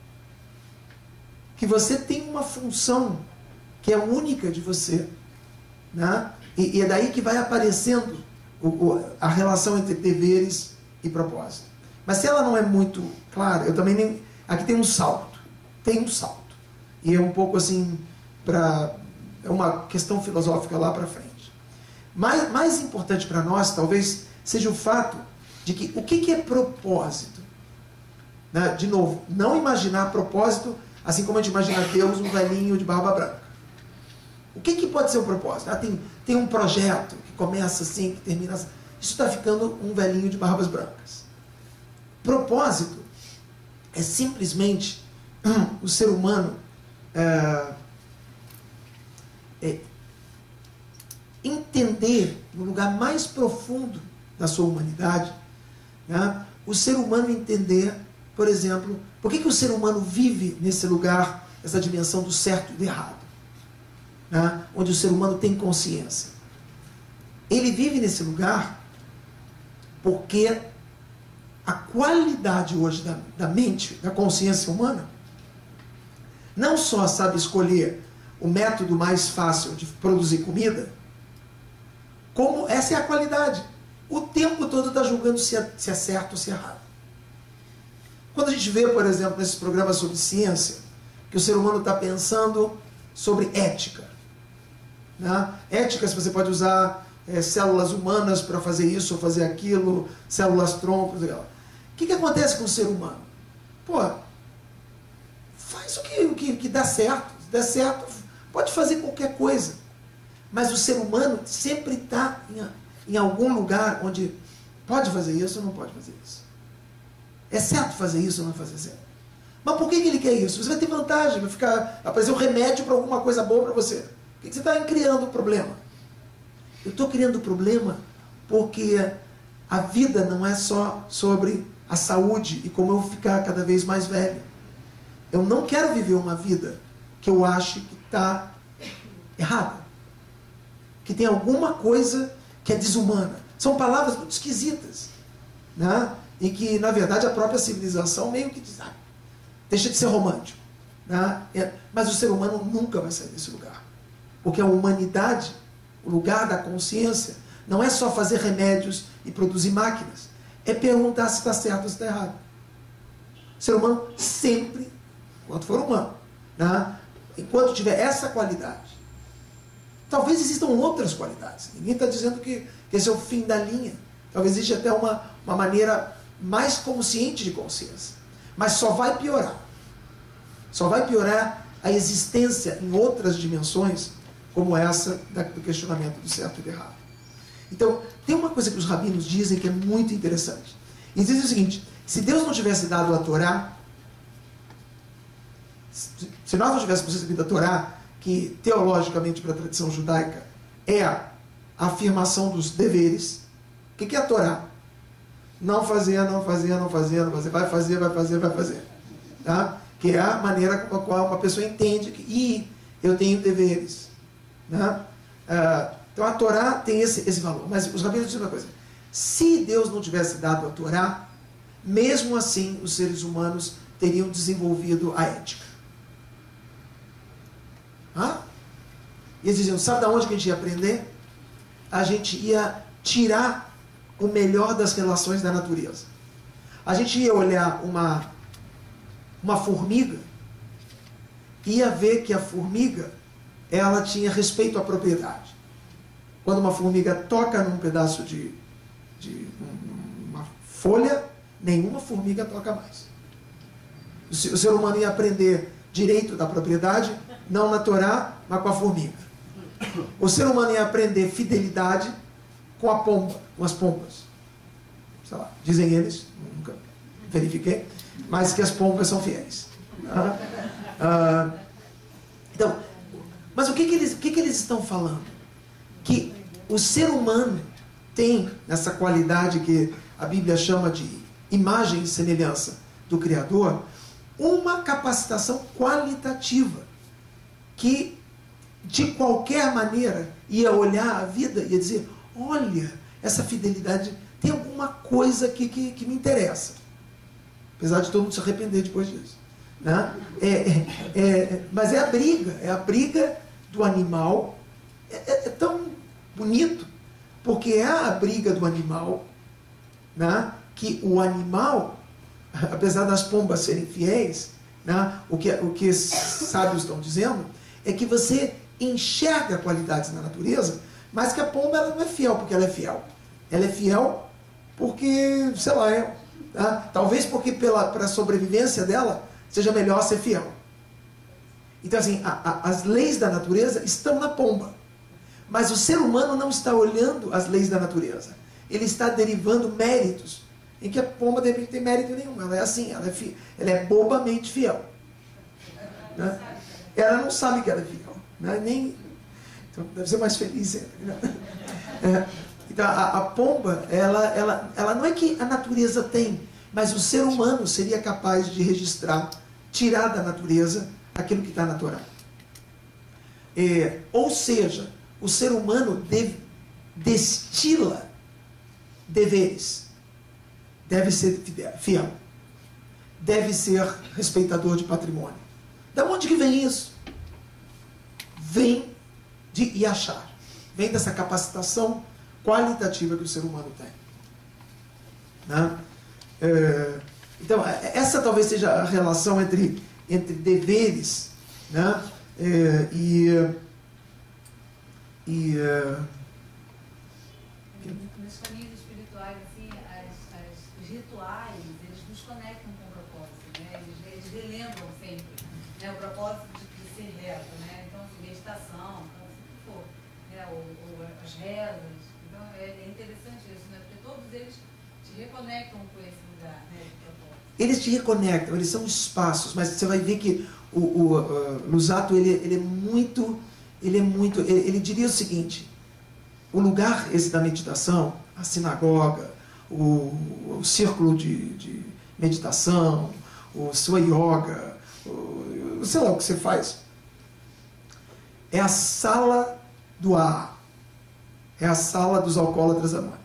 Que você tem uma função que é única de você. Né? E, e é daí que vai aparecendo o, o, a relação entre deveres e propósito. Mas se ela não é muito clara, eu também nem... Aqui tem um salto. Tem um salto. E é um pouco assim, para é uma questão filosófica lá para frente. Mais, mais importante para nós, talvez, seja o fato de que o que, que é propósito? Né? De novo, não imaginar propósito assim como a gente imagina Deus, um velhinho de barba branca. O que, que pode ser o propósito? Ah, tem, tem um projeto que começa assim, que termina assim. Isso está ficando um velhinho de barbas brancas. Propósito é simplesmente hum, o ser humano é, é, entender no lugar mais profundo da sua humanidade, né, o ser humano entender, por exemplo, por que, que o ser humano vive nesse lugar, essa dimensão do certo e do errado, né, onde o ser humano tem consciência. Ele vive nesse lugar porque a qualidade hoje da, da mente, da consciência humana, não só sabe escolher o método mais fácil de produzir comida, como essa é a qualidade. O tempo todo está julgando se é, se é certo ou se é errado. Quando a gente vê, por exemplo, nesses programas sobre ciência, que o ser humano está pensando sobre ética. Né? Ética, se você pode usar é, células humanas para fazer isso ou fazer aquilo, células troncos. O que, que acontece com o ser humano? Pô, faz o que, o que, que dá certo. Se der certo, pode fazer qualquer coisa. Mas o ser humano sempre está em, em algum lugar onde pode fazer isso ou não pode fazer isso. É certo fazer isso ou não fazer certo? Mas por que, que ele quer isso? Você vai ter vantagem, vai ficar, aparecer um remédio para alguma coisa boa para você. Por que, que você está criando um problema? Eu estou criando problema porque a vida não é só sobre a saúde e como eu vou ficar cada vez mais velho. Eu não quero viver uma vida que eu ache que está errada. Que tem alguma coisa que é desumana. São palavras muito esquisitas, né? E que, na verdade, a própria civilização meio que diz, ah, deixa de ser romântico. Né? É, mas o ser humano nunca vai sair desse lugar. Porque a humanidade, o lugar da consciência, não é só fazer remédios e produzir máquinas. É perguntar se está certo ou se está errado. O ser humano sempre, enquanto for humano, né? Enquanto tiver essa qualidade, talvez existam outras qualidades. Ninguém está dizendo que, que esse é o fim da linha. Talvez exista até uma, uma maneira mais consciente de consciência. Mas só vai piorar. Só vai piorar a existência em outras dimensões, como essa do questionamento do certo e do errado. Então, tem uma coisa que os rabinos dizem que é muito interessante. Eles dizem o seguinte: se Deus não tivesse dado a Torá, se nós não tivéssemos recebido a Torá, que teologicamente para a tradição judaica é a afirmação dos deveres. O que é a Torá? Não fazer, não fazer, não fazer, não fazer, vai fazer, vai fazer, vai fazer. Tá? Que é a maneira com a qual uma pessoa entende que e eu tenho deveres. Né? Ah, então a Torá tem esse, esse valor. Mas os rabinos dizem uma coisa: se Deus não tivesse dado a Torá, mesmo assim os seres humanos teriam desenvolvido a ética. Ah? E eles diziam, sabe de onde que a gente ia aprender? A gente ia tirar o melhor das relações da natureza. A gente ia olhar uma, uma formiga e ia ver que a formiga, ela tinha respeito à propriedade. Quando uma formiga toca num pedaço de, de uma folha, nenhuma formiga toca mais. O ser humano ia aprender direito da propriedade, não na Torá, mas com a formiga. O ser humano ia aprender fidelidade com a pomba, com as pombas. Sei lá, dizem eles, nunca verifiquei, mas que as pombas são fiéis. Ah, ah, então, mas o que, que, eles, o que, que eles estão falando? Que o ser humano tem essa qualidade que a Bíblia chama de imagem e semelhança do Criador, uma capacitação qualitativa que, de qualquer maneira, ia olhar a vida e ia dizer, olha, essa fidelidade tem alguma coisa que, que, que me interessa. Apesar de todo mundo se arrepender depois disso. Né? É, é, é, mas é a briga, é a briga do animal. É, é, é tão bonito, porque é a briga do animal, né, que o animal, apesar das pombas serem fiéis, né, o, que, o que os sábios estão dizendo é que você enxerga qualidades na natureza, mas que a pomba ela não é fiel porque ela é fiel. Ela é fiel porque, sei lá, é, tá? Talvez porque pela, para a sobrevivência dela seja melhor ser fiel. Então, assim, a, a, as leis da natureza estão na pomba. Mas o ser humano não está olhando as leis da natureza. Ele está derivando méritos, em que a pomba de repente tem mérito nenhum. Ela é assim, ela é, fi, ela é bobamente fiel. Né? Ela não sabe que ela é fiel. Né? Nem, então deve ser mais feliz. Né? É, então a, a pomba, ela, ela, ela não é que a natureza tem, mas o ser humano seria capaz de registrar, tirar da natureza aquilo que está na Torá. É, ou seja, o ser humano deve, destila deveres, deve ser fiel, deve ser respeitador de patrimônio. Da onde que vem isso? Vem de Yashar, vem dessa capacitação qualitativa que o ser humano tem. Né? É, então, essa talvez seja a relação entre, entre deveres, né? é, e... E, uh... nos caminhos espirituais, assim, as, as, os rituais, eles nos conectam com o propósito, né? Eles, eles relembram sempre, né, o propósito de, de ser reto, né? Então, assim, meditação, então, assim, que for, né? ou, ou as rezas. Então, é, é interessante isso, né? Porque todos eles te reconectam com esse lugar, né, de propósito. Eles te reconectam, eles são espaços, mas você vai ver que o, o uh, Luzzatto, ele, ele é muito... Ele é muito, ele, ele diria o seguinte, o lugar esse da meditação, a sinagoga, o, o círculo de, de meditação, o sua yoga, o, sei lá o que você faz, é a sala do ar, é a sala dos alcoólatras anônimos.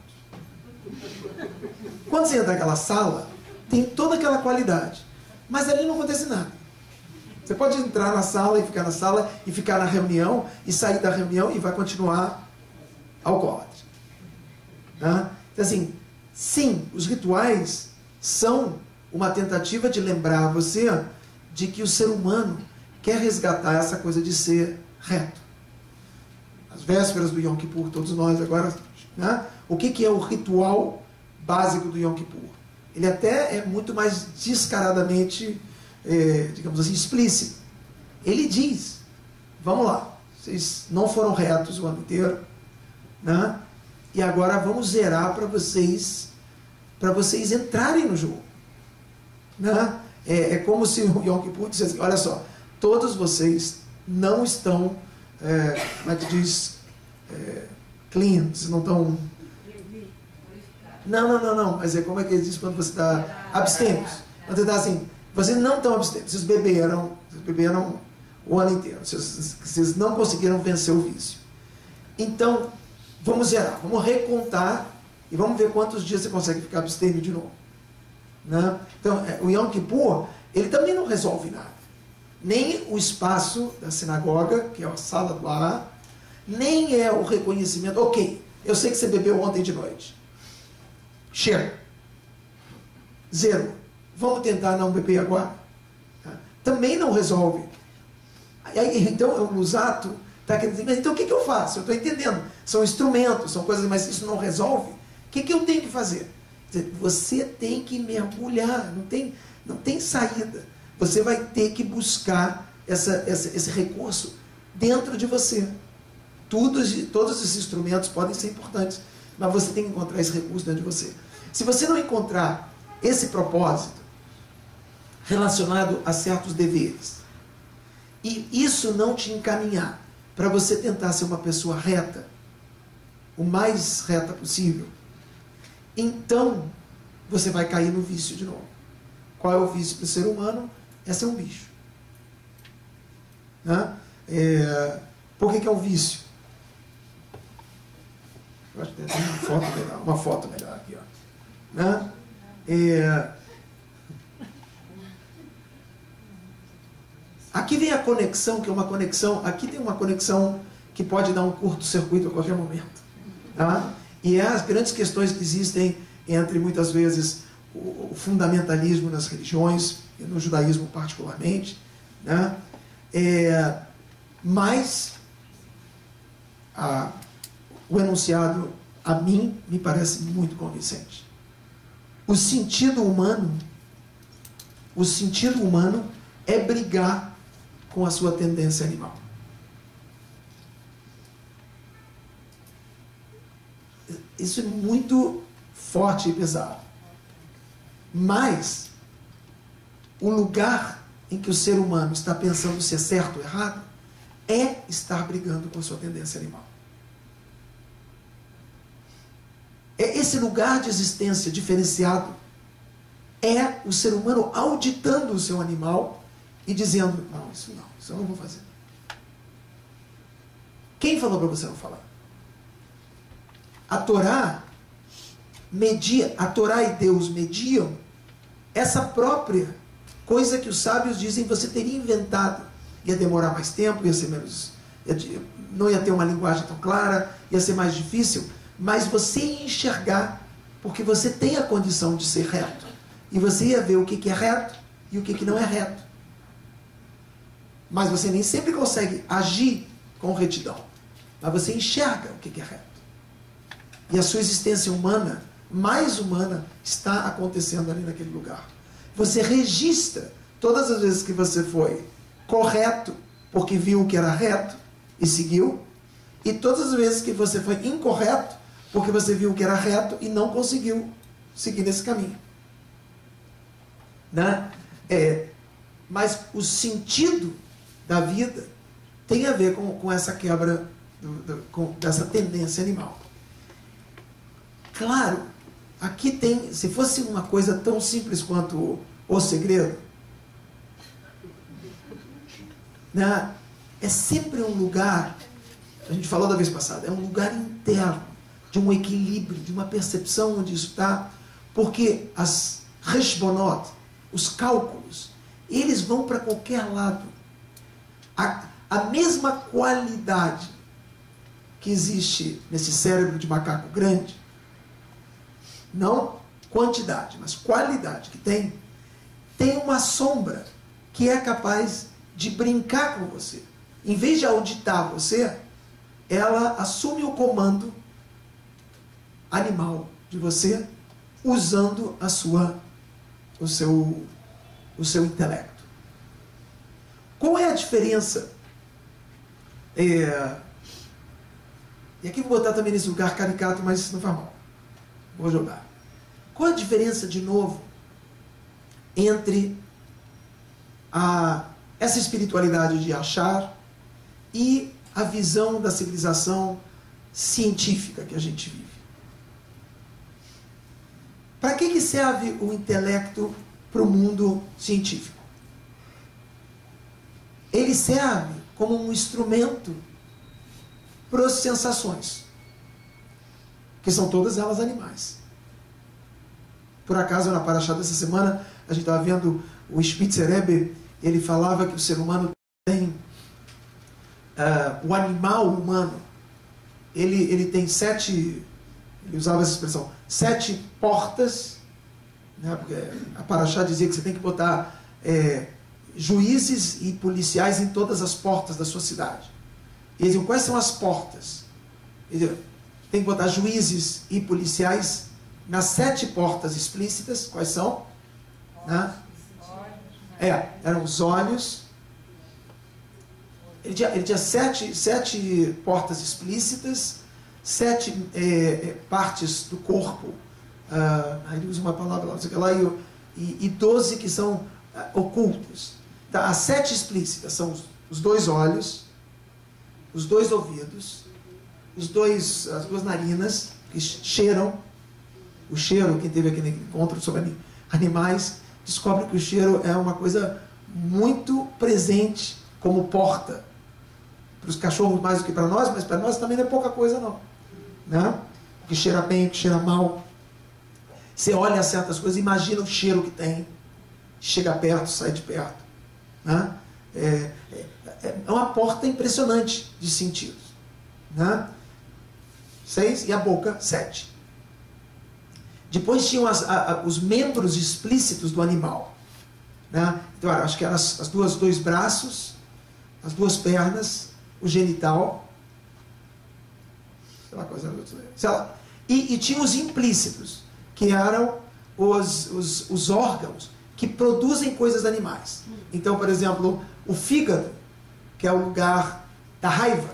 Quando você entra naquela sala, tem toda aquela qualidade, mas ali não acontece nada. Você pode entrar na sala e ficar na sala e ficar na reunião e sair da reunião e vai continuar alcoólatra. Né? Então, assim, sim, os rituais são uma tentativa de lembrar você de que o ser humano quer resgatar essa coisa de ser reto. As vésperas do Yom Kippur, todos nós agora... Né? O que, que é o ritual básico do Yom Kippur? Ele até é muito mais descaradamente... É, digamos assim, explícito. Ele diz, vamos lá, vocês não foram retos o ano inteiro, né? E agora vamos zerar para vocês, para vocês entrarem no jogo. Né? É, é como se o Yom Kippur dissesse, olha só, todos vocês não estão, é, como é que diz, é, clean, vocês não estão... Não, não, não, não, mas é como é que ele diz quando você está abstêmios. Quando você está assim... Vocês não estão abstêmios, vocês beberam, vocês beberam o ano inteiro, vocês, vocês não conseguiram vencer o vício. Então, vamos zerar, vamos recontar e vamos ver quantos dias você consegue ficar abstêmio de novo. Né? Então, o Yom Kippur, ele também não resolve nada. Nem o espaço da sinagoga, que é a sala do ar, nem é o reconhecimento, ok, eu sei que você bebeu ontem de noite. Chega. Zero. Vamos tentar não beber agora. Também não resolve. Aí, então, o Luzzatto está querendo dizer, mas então o que, que eu faço? Eu estou entendendo. São instrumentos, são coisas, mas isso não resolve. O que, que eu tenho que fazer? Você tem que mergulhar, não tem, não tem saída. Você vai ter que buscar essa, essa, esse recurso dentro de você. Todos, todos esses instrumentos podem ser importantes, mas você tem que encontrar esse recurso dentro de você. Se você não encontrar esse propósito relacionado a certos deveres, e isso não te encaminhar para você tentar ser uma pessoa reta, o mais reta possível, então você vai cair no vício de novo. Qual é o vício do ser humano? É ser um bicho. Né? É, por que, que é um vício? Eu acho que tem uma foto melhor, uma foto melhor aqui, ó. Né? É, aqui vem a conexão, que é uma conexão, aqui tem uma conexão que pode dar um curto-circuito a qualquer momento. Tá? E é as grandes questões que existem entre, muitas vezes, o fundamentalismo nas religiões, e no judaísmo particularmente, né? É, mas a, o enunciado, a mim, me parece muito convincente. O sentido humano, o sentido humano é brigar com a sua tendência animal. Isso é muito forte e pesado. Mas o lugar em que o ser humano está pensando se é certo ou errado é estar brigando com a sua tendência animal. É esse lugar de existência diferenciado. É o ser humano auditando o seu animal e dizendo, não, isso não, isso eu não vou fazer. Quem falou para você não falar? A Torá media, a Torá e Deus mediam essa própria coisa que os sábios dizem você teria inventado. Ia demorar mais tempo, ia ser menos, ia, não ia ter uma linguagem tão clara, ia ser mais difícil, mas você ia enxergar, porque você tem a condição de ser reto. E você ia ver o que, que é reto e o que, que não é reto. Mas você nem sempre consegue agir com retidão. Mas você enxerga o que, que é reto. E a sua existência humana, mais humana, está acontecendo ali naquele lugar. Você registra todas as vezes que você foi correto, porque viu que era reto e seguiu, e todas as vezes que você foi incorreto, porque você viu que era reto e não conseguiu seguir nesse caminho. Né? É, mas o sentido da vida tem a ver com, com essa quebra do, do, com, dessa tendência animal. Claro, aqui tem, se fosse uma coisa tão simples quanto o, o segredo, né? É sempre um lugar, a gente falou da vez passada, é um lugar interno, de um equilíbrio, de uma percepção onde isso está, porque as reshbonot, os cálculos, eles vão para qualquer lado. A, a mesma qualidade que existe nesse cérebro de macaco grande, não quantidade, mas qualidade que tem, tem uma sombra que é capaz de brincar com você. Em vez de auditar você, ela assume o comando animal de você, usando a sua, o, seu, o seu intelecto. Qual é a diferença? É, e aqui vou botar também nesse lugar caricato, mas isso não faz mal. Vou jogar. Qual a diferença, de novo, entre a, essa espiritualidade de achar e a visão da civilização científica que a gente vive? Para que, que serve o intelecto para o mundo científico? Ele serve como um instrumento para as sensações, que são todas elas animais. Por acaso, na Parashá dessa semana, a gente estava vendo o Spitzer Rebbe, ele falava que o ser humano tem, uh, o animal humano, ele, ele tem sete, ele usava essa expressão, sete portas, né, porque a Parashá dizia que você tem que botar é, juízes e policiais em todas as portas da sua cidade. E eles diziam, quais são as portas? Eles diziam, tem que botar juízes e policiais nas sete portas explícitas, quais são? Né? É, eram os olhos. Ele tinha, ele tinha sete, sete portas explícitas, sete é, partes do corpo. Ah, ele usa uma palavra lá, não sei o que lá, e, e, e doze que são ah, ocultos. Tá, as sete explícitas são os, os dois olhos, os dois ouvidos, os dois, as duas narinas, que cheiram. O cheiro, quem teve aquele encontro sobre animais, descobre que o cheiro é uma coisa muito presente como porta. Para os cachorros mais do que para nós, mas para nós também não é pouca coisa não. Né? O que cheira bem, o que cheira mal. Você olha certas coisas, imagina o cheiro que tem. Chega perto, sai de perto. Né? É, é, é uma porta impressionante de sentidos. Né? Seis, e a boca, sete. Depois tinham as, a, a, os membros explícitos do animal. Né? Então, acho que eram as, as duas, dois braços, as duas pernas, o genital, sei lá, coisa, sei lá. E, e tinha os implícitos, que eram os, os, os órgãos que produzem coisas animais. Então, por exemplo, o fígado, que é o lugar da raiva.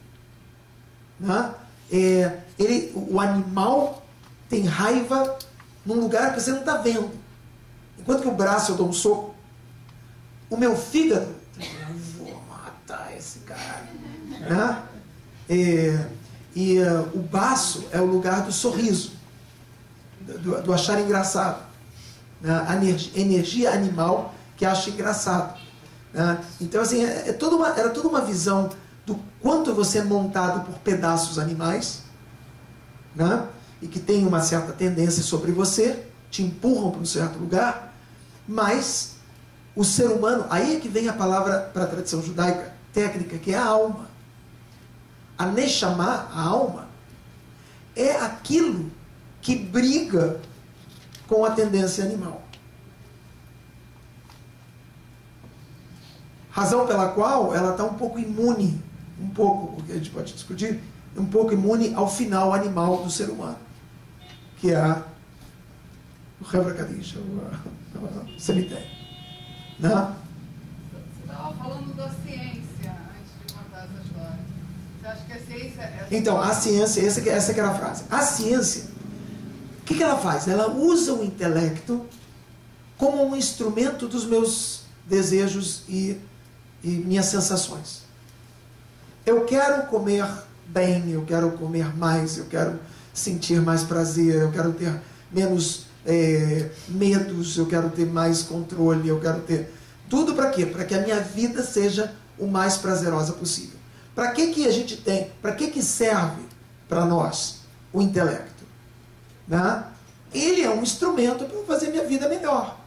Né? É, ele, o animal tem raiva num lugar que você não está vendo. Enquanto que o braço eu dou um soco, o meu fígado, eu vou matar esse cara. Né? É, e uh, o baço é o lugar do sorriso, do, do achar engraçado. Né? A energia, energia animal que acha engraçado. Né? Então, assim, é, é toda uma, era toda uma visão do quanto você é montado por pedaços animais, né? E que tem uma certa tendência sobre você, te empurram para um certo lugar, mas o ser humano, aí é que vem a palavra para a tradição judaica técnica, que é a alma. A Neshama, a alma, é aquilo que briga com a tendência animal. Razão pela qual ela está um pouco imune, um pouco, porque a gente pode discutir, um pouco imune ao final animal do ser humano, que é a, o Hebra Kadisha, o, o cemitério. Né? Você estava falando da ciência antes de contar essa história. Você acha que a ciência é... Então, a ciência, essa, essa que era a frase. A ciência, o que, que ela faz? Ela usa o intelecto como um instrumento dos meus desejos e, e minhas sensações. Eu quero comer bem, eu quero comer mais, eu quero sentir mais prazer, eu quero ter menos é, medos, eu quero ter mais controle, eu quero ter... Tudo para quê? Para que a minha vida seja o mais prazerosa possível. Para que que a gente tem? Para que que serve para nós o intelecto? Né? Ele é um instrumento para fazer minha vida melhor.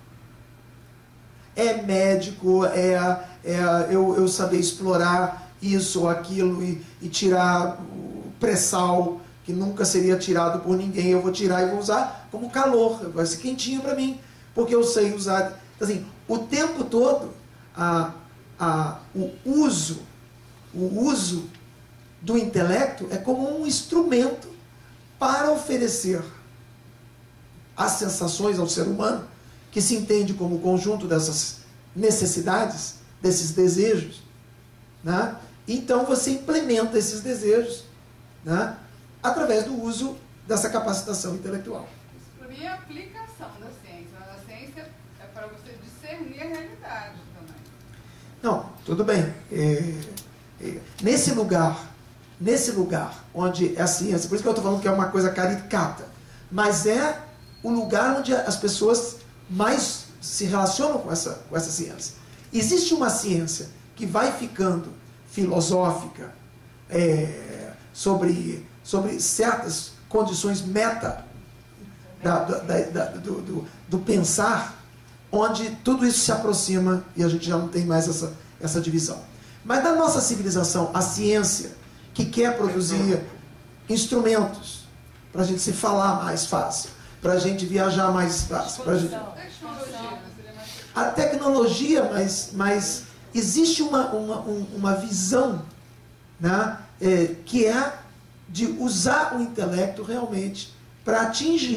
É médico, é, é eu, eu saber explorar isso ou aquilo e, e tirar o pré-sal que nunca seria tirado por ninguém, eu vou tirar e vou usar como calor, vai ser quentinho para mim, porque eu sei usar. Assim, o tempo todo, a, a, o uso, o uso do intelecto é como um instrumento para oferecer as sensações ao ser humano, que se entende como o conjunto dessas necessidades, desses desejos, né? Então você implementa esses desejos, né? Através do uso dessa capacitação intelectual. Isso para mim é a aplicação da ciência. A ciência é para você discernir a realidade também. Não, tudo bem. É, é, nesse lugar, nesse lugar onde é a ciência, por isso que eu estou falando que é uma coisa caricata, mas é o lugar onde as pessoas mais se relacionam com essa, com essa ciência. Existe uma ciência que vai ficando filosófica, é, sobre, sobre certas condições meta da, da, da, do, do, do pensar, onde tudo isso se aproxima e a gente já não tem mais essa, essa divisão. Mas na nossa civilização, a ciência que quer produzir instrumentos para a gente se falar mais fácil, para a gente viajar mais fácil, pra gente... a tecnologia, mas, mas existe uma, uma, uma visão, né, é, que é de usar o intelecto realmente para atingir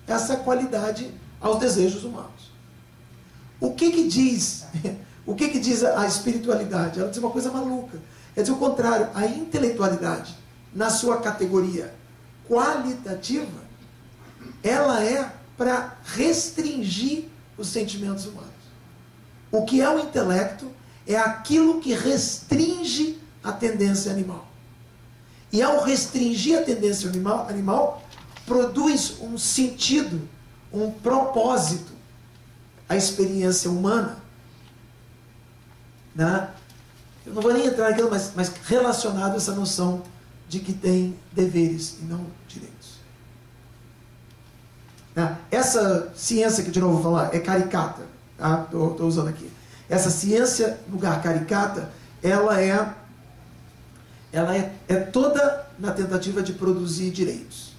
essa qualidade aos desejos humanos. O que que diz, o que que diz a espiritualidade? Ela diz uma coisa maluca. Quer dizer o contrário, a intelectualidade, na sua categoria qualitativa, ela é para restringir os sentimentos humanos. O que é o intelecto é aquilo que restringe a tendência animal. E ao restringir a tendência animal, animal produz um sentido, um propósito à experiência humana, né? Eu não vou nem entrar naquilo, mas, mas relacionado a essa noção de que tem deveres e não direitos. Né? Essa ciência que, de novo, vou falar, é caricata. Estou tá? usando aqui. Essa ciência, no lugar caricata, ela é, ela é, é toda na tentativa de produzir direitos.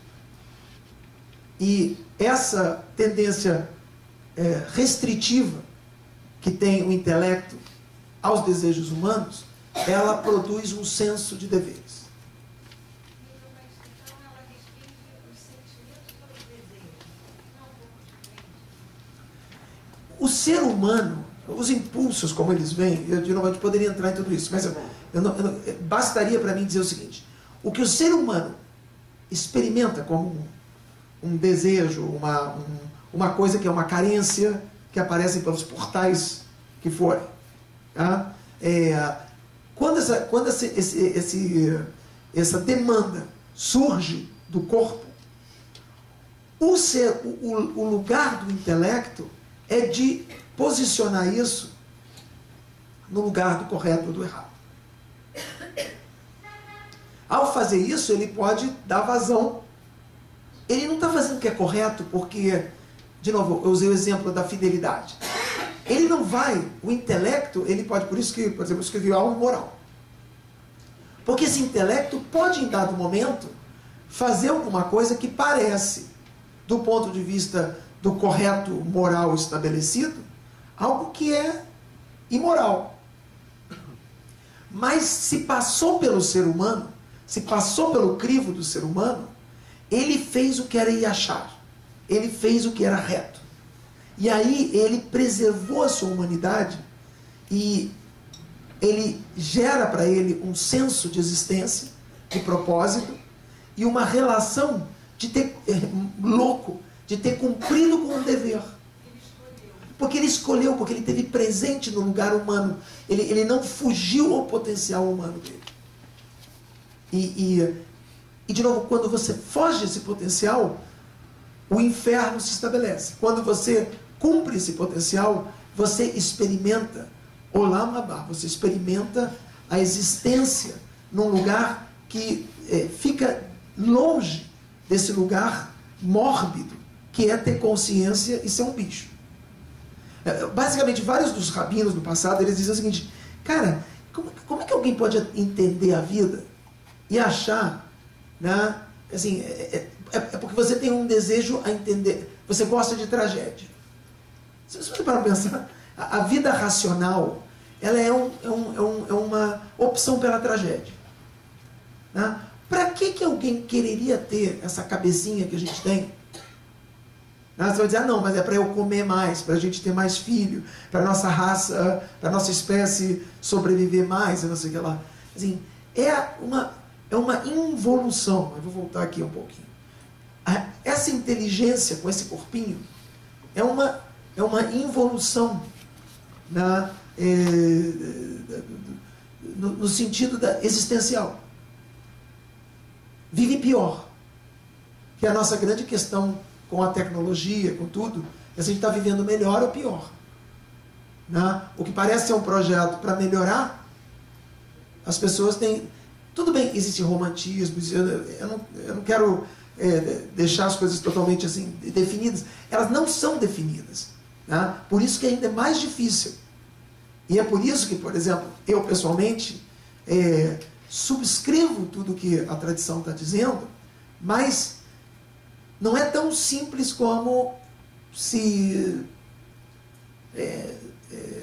E essa tendência é, restritiva que tem o intelecto aos desejos humanos, ela produz um senso de deveres. Então ela restringe os sentimentos ou os desejos? Não, um pouco diferente. O ser humano, os impulsos como eles vêm, eu de novo eu poderia entrar em tudo isso, mas eu, eu não, eu não, bastaria para mim dizer o seguinte: o que o ser humano experimenta como um, um desejo, uma, um, uma coisa que é uma carência, que aparece pelos portais que forem. Tá? É, quando essa, quando esse, esse, esse, essa demanda surge do corpo, o, ser, o, o lugar do intelecto é de posicionar isso no lugar do correto ou do errado. Ao fazer isso, ele pode dar vazão. Ele não está fazendo o que é correto porque, de novo, eu usei o exemplo da fidelidade. Ele não vai, o intelecto, ele pode, por isso que, por exemplo, eu escrevi algo moral. Porque esse intelecto pode, em dado momento, fazer alguma coisa que parece, do ponto de vista do correto moral estabelecido, algo que é imoral. Mas se passou pelo ser humano, se passou pelo crivo do ser humano, ele fez o que era ir achar. Ele fez o que era reto. E aí ele preservou a sua humanidade e ele gera para ele um senso de existência, de propósito e uma relação de ter, é, louco, de ter cumprido com um dever. Porque ele escolheu, porque ele esteve presente no lugar humano. Ele, ele não fugiu ao potencial humano dele. E, e, e, de novo, quando você foge desse potencial, o inferno se estabelece. Quando você cumpre esse potencial, você experimenta Olam Haba, você experimenta a existência num lugar que é, fica longe desse lugar mórbido, que é ter consciência e ser um bicho. É, basicamente, vários dos rabinos no passado, eles dizem o seguinte: cara, como, como é que alguém pode entender a vida e achar, né, assim, é, é, é porque você tem um desejo a entender, você gosta de tragédia. Se você parar para pensar, a, a vida racional, ela é, um, é, um, é, um, é uma opção pela tragédia. Né? Para que, que alguém quereria ter essa cabecinha que a gente tem? Né? Você vai dizer, ah, não, mas é para eu comer mais, para a gente ter mais filho, para a nossa raça, para a nossa espécie sobreviver mais, eu não sei o que lá. Assim, é uma, é uma involução. Eu vou voltar aqui um pouquinho. Essa inteligência com esse corpinho é uma, é uma involução na, é, no, no sentido da existencial. Vive pior. Que é a nossa grande questão com a tecnologia, com tudo, é se a gente está vivendo melhor ou pior. Né? O que parece ser um projeto para melhorar, as pessoas têm... Tudo bem, existe romantismo, eu, eu, não, eu não quero é, deixar as coisas totalmente assim definidas. Elas não são definidas. Né? Por isso que ainda é mais difícil. E é por isso que, por exemplo, eu pessoalmente é, subscrevo tudo que a tradição está dizendo, mas não é tão simples como se... É, é,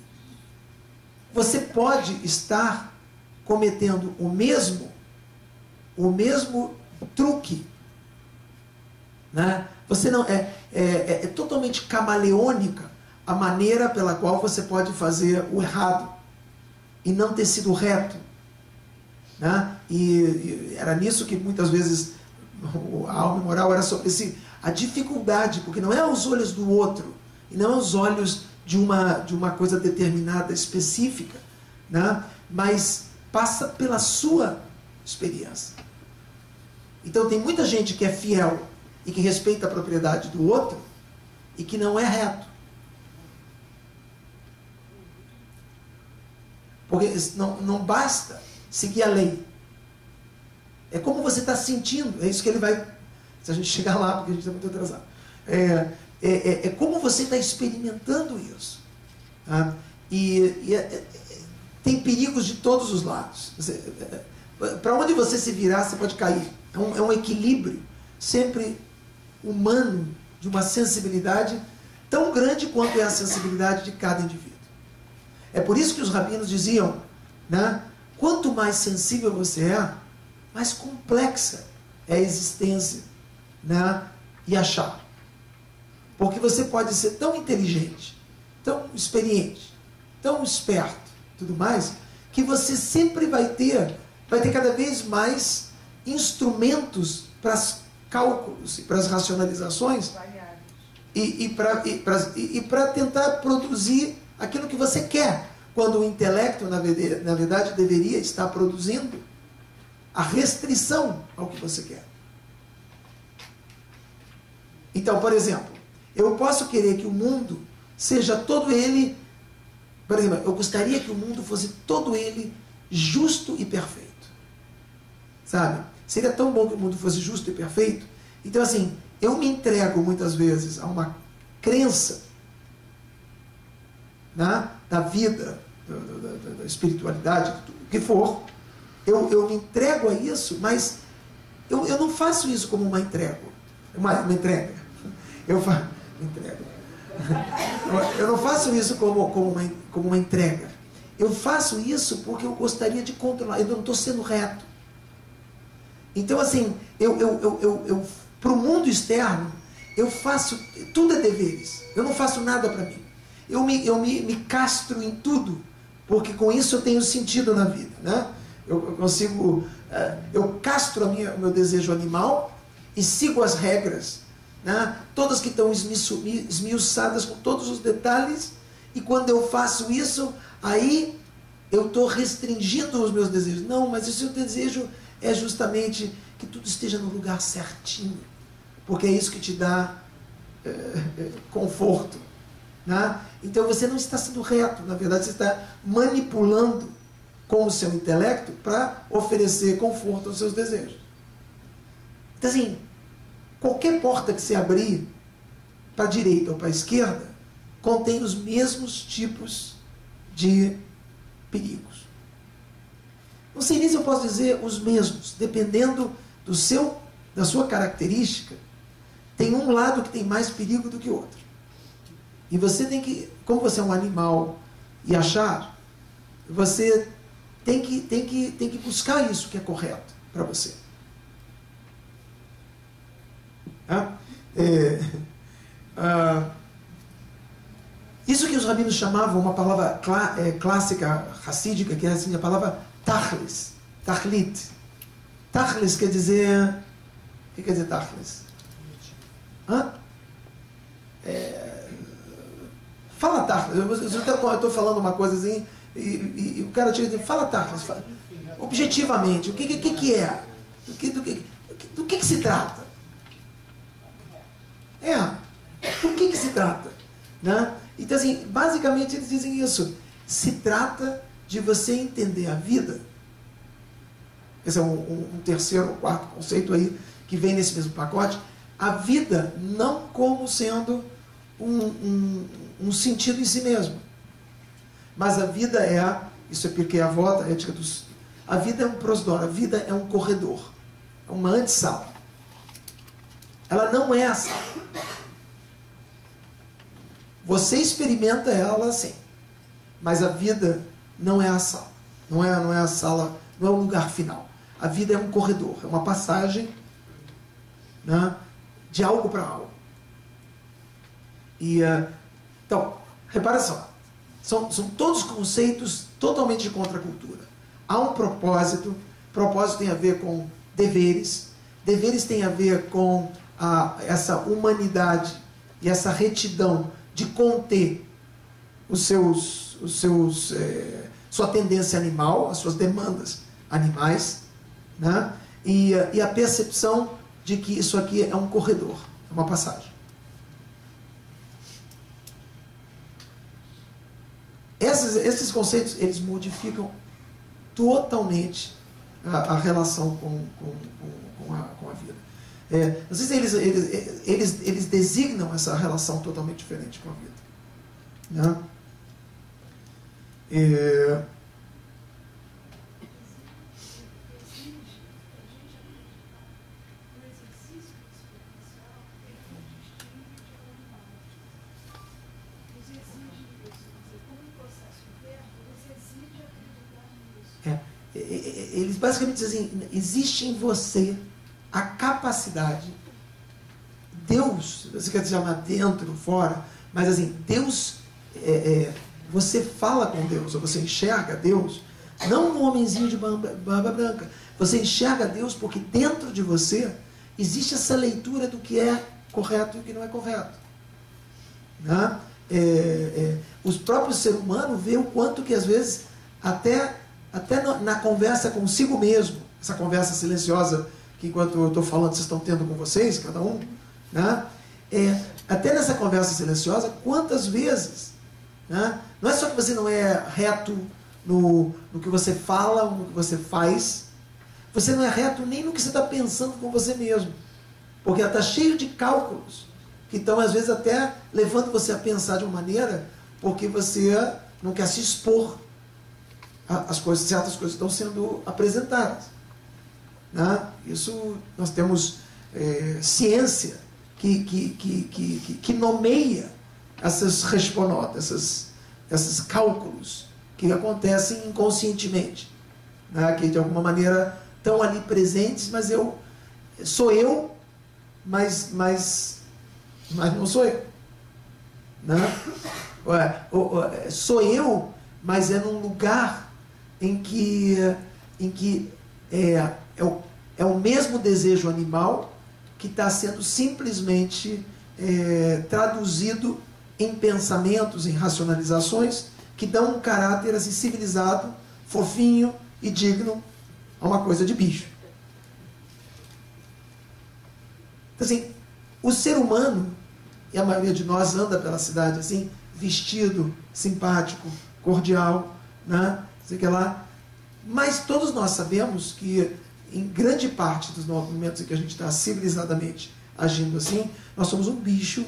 você pode estar cometendo o mesmo, o mesmo truque Né? Você não é, é, é totalmente camaleônica a maneira pela qual você pode fazer o errado e não ter sido reto. Né? E, e era nisso que muitas vezes a alma moral era sobre esse, a dificuldade, porque não é aos olhos do outro, e não aos olhos de uma, de uma coisa determinada, específica, né? Mas passa pela sua experiência. Então tem muita gente que é fiel e que respeita a propriedade do outro e que não é reto. Porque não, não basta seguir a lei. É como você está sentindo. É isso que ele vai... Se a gente chegar lá, porque a gente está muito atrasado. É, é, é, é como você está experimentando isso. Tá? E, e é, é, tem perigos de todos os lados. Para onde você se virar, você pode cair. É um, é um equilíbrio sempre humano, de uma sensibilidade tão grande quanto é a sensibilidade de cada indivíduo. É por isso que os rabinos diziam, né, quanto mais sensível você é, mais complexa é a existência, né, e achar. Porque você pode ser tão inteligente, tão experiente, tão esperto, tudo mais, que você sempre vai ter, vai ter cada vez mais instrumentos para os cálculos e para as racionalizações e, e para e e, e para tentar produzir aquilo que você quer, quando o intelecto, na verdade, na verdade, deveria estar produzindo a restrição ao que você quer. Então, por exemplo, eu posso querer que o mundo seja todo ele, por exemplo, eu gostaria que o mundo fosse todo ele justo e perfeito. Sabe? Seria tão bom que o mundo fosse justo e perfeito. Então, assim, eu me entrego muitas vezes a uma crença, né, da vida, da, da, da espiritualidade, o que for. Eu, eu me entrego a isso, mas eu, eu não faço isso como uma entrega. Uma, uma entrega. Eu faço... Entrega. Eu não faço isso como, como, uma, como uma entrega. Eu faço isso porque eu gostaria de controlar. Eu não estou sendo reto. Então, assim, eu, eu, eu, eu, eu, para o mundo externo, eu faço... Tudo é deveres. Eu não faço nada para mim. Eu, me, eu me, me castro em tudo, porque com isso eu tenho sentido na vida. Né? Eu, eu consigo... Uh, eu castro a minha, o meu desejo animal e sigo as regras, né? Todas que estão esmiuçadas com todos os detalhes, e quando eu faço isso, aí eu estou restringindo os meus desejos. Não, mas o seu desejo é justamente que tudo esteja no lugar certinho, porque é isso que te dá é, é, conforto. Né? Então você não está sendo reto, na verdade você está manipulando com o seu intelecto para oferecer conforto aos seus desejos. Então, assim, qualquer porta que você abrir para a direita ou para a esquerda contém os mesmos tipos de perigos. Não sei nem se eu posso dizer os mesmos, dependendo do seu, da sua característica. Tem um lado que tem mais perigo do que o outro. E você tem que, como você é um animal e achar, você tem que, tem que, tem que buscar isso que é correto para você. Ah, é, ah, isso que os rabinos chamavam uma palavra clá, é, clássica, racídica, que é assim, a palavra tachlis, tachlit. Tachlis quer dizer... O que quer dizer tachlis? Hã? É, fala tachlis. Eu estou falando uma coisa assim, e, e, e o cara chega e diz, fala tachlis. Fala. Objetivamente, o que, que, que é? Do que, do que, do que, que se trata? É, do que, que se trata? Né? Então, assim, basicamente eles dizem isso. Se trata de você entender a vida. Esse é um, um, um terceiro ou quarto conceito aí que vem nesse mesmo pacote. A vida não como sendo um, um, um sentido em si mesmo. Mas a vida é, isso é porque é a avó da ética dos... A vida é um prosdor, a vida é um corredor. É uma antessala. Ela não é a sala. Você experimenta ela assim. Mas a vida não é a sala. Não é, não é a sala, não é o lugar final. A vida é um corredor, é uma passagem, né, de algo para algo. E, uh, então, repara só, são, são todos conceitos totalmente de contracultura. Há um propósito, propósito tem a ver com deveres, deveres tem a ver com a, essa humanidade e essa retidão de conter os seus, os seus, é, sua tendência animal, as suas demandas animais, né? e, e a percepção de que isso aqui é um corredor, é uma passagem. Esses, esses conceitos, eles modificam totalmente a, a relação com, com, com, com, a, com a vida. É, às vezes eles, eles, eles, eles designam essa relação totalmente diferente com a vida. Né? É, É, eles basicamente dizem assim, existe em você a capacidade, Deus, você quer chamar dentro, fora, mas assim, Deus, é, é, você fala com Deus, ou você enxerga Deus, não um homenzinho de barba, barba branca, você enxerga Deus porque dentro de você existe essa leitura do que é correto e o que não é correto. Né? É, é, os próprios seres humanos vê o quanto que às vezes até até na conversa consigo mesmo, essa conversa silenciosa que enquanto eu estou falando vocês estão tendo com vocês, cada um, né? É, até nessa conversa silenciosa, quantas vezes, né? Não é só que você não é reto no, no que você fala, no que você faz, você não é reto nem no que você está pensando com você mesmo, porque ela está cheio de cálculos que estão às vezes até levando você a pensar de uma maneira porque você não quer se expor. As coisas, certas coisas estão sendo apresentadas. Né? Isso, nós temos é, ciência que, que, que, que, que nomeia essas responotas, essas, esses cálculos que acontecem inconscientemente, né? Que de alguma maneira estão ali presentes, mas eu sou eu, mas, mas, mas não sou eu. Né? Sou eu, mas é num lugar em que, em que é, é, o, é o mesmo desejo animal que está sendo simplesmente é, traduzido em pensamentos, em racionalizações que dão um caráter assim, civilizado, fofinho e digno a uma coisa de bicho. Então, assim, o ser humano, e a maioria de nós anda pela cidade assim, vestido, simpático, cordial, né? Sei que lá. Mas todos nós sabemos que em grande parte dos momentos em que a gente está civilizadamente agindo assim, nós somos um bicho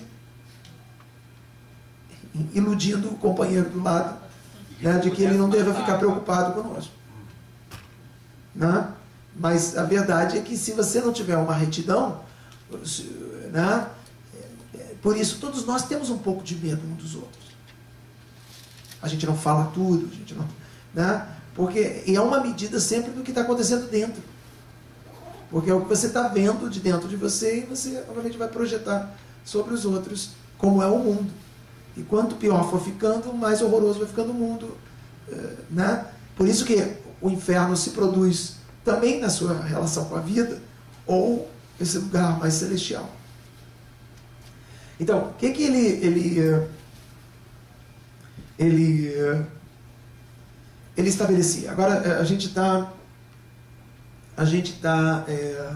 iludindo o companheiro do lado, né, de que ele não deva ficar preocupado conosco. Né? Mas a verdade é que se você não tiver uma retidão, né, por isso todos nós temos um pouco de medo uns dos outros. A gente não fala tudo, a gente não... Né? Porque é uma medida sempre do que está acontecendo dentro. Porque é o que você está vendo de dentro de você e você, obviamente, vai projetar sobre os outros como é o mundo. E quanto pior for ficando, mais horroroso vai ficando o mundo. Né? Por isso que o inferno se produz também na sua relação com a vida, ou esse lugar mais celestial. Então, o que, que ele... ele, ele ele estabelecia. Agora a gente está a gente está é,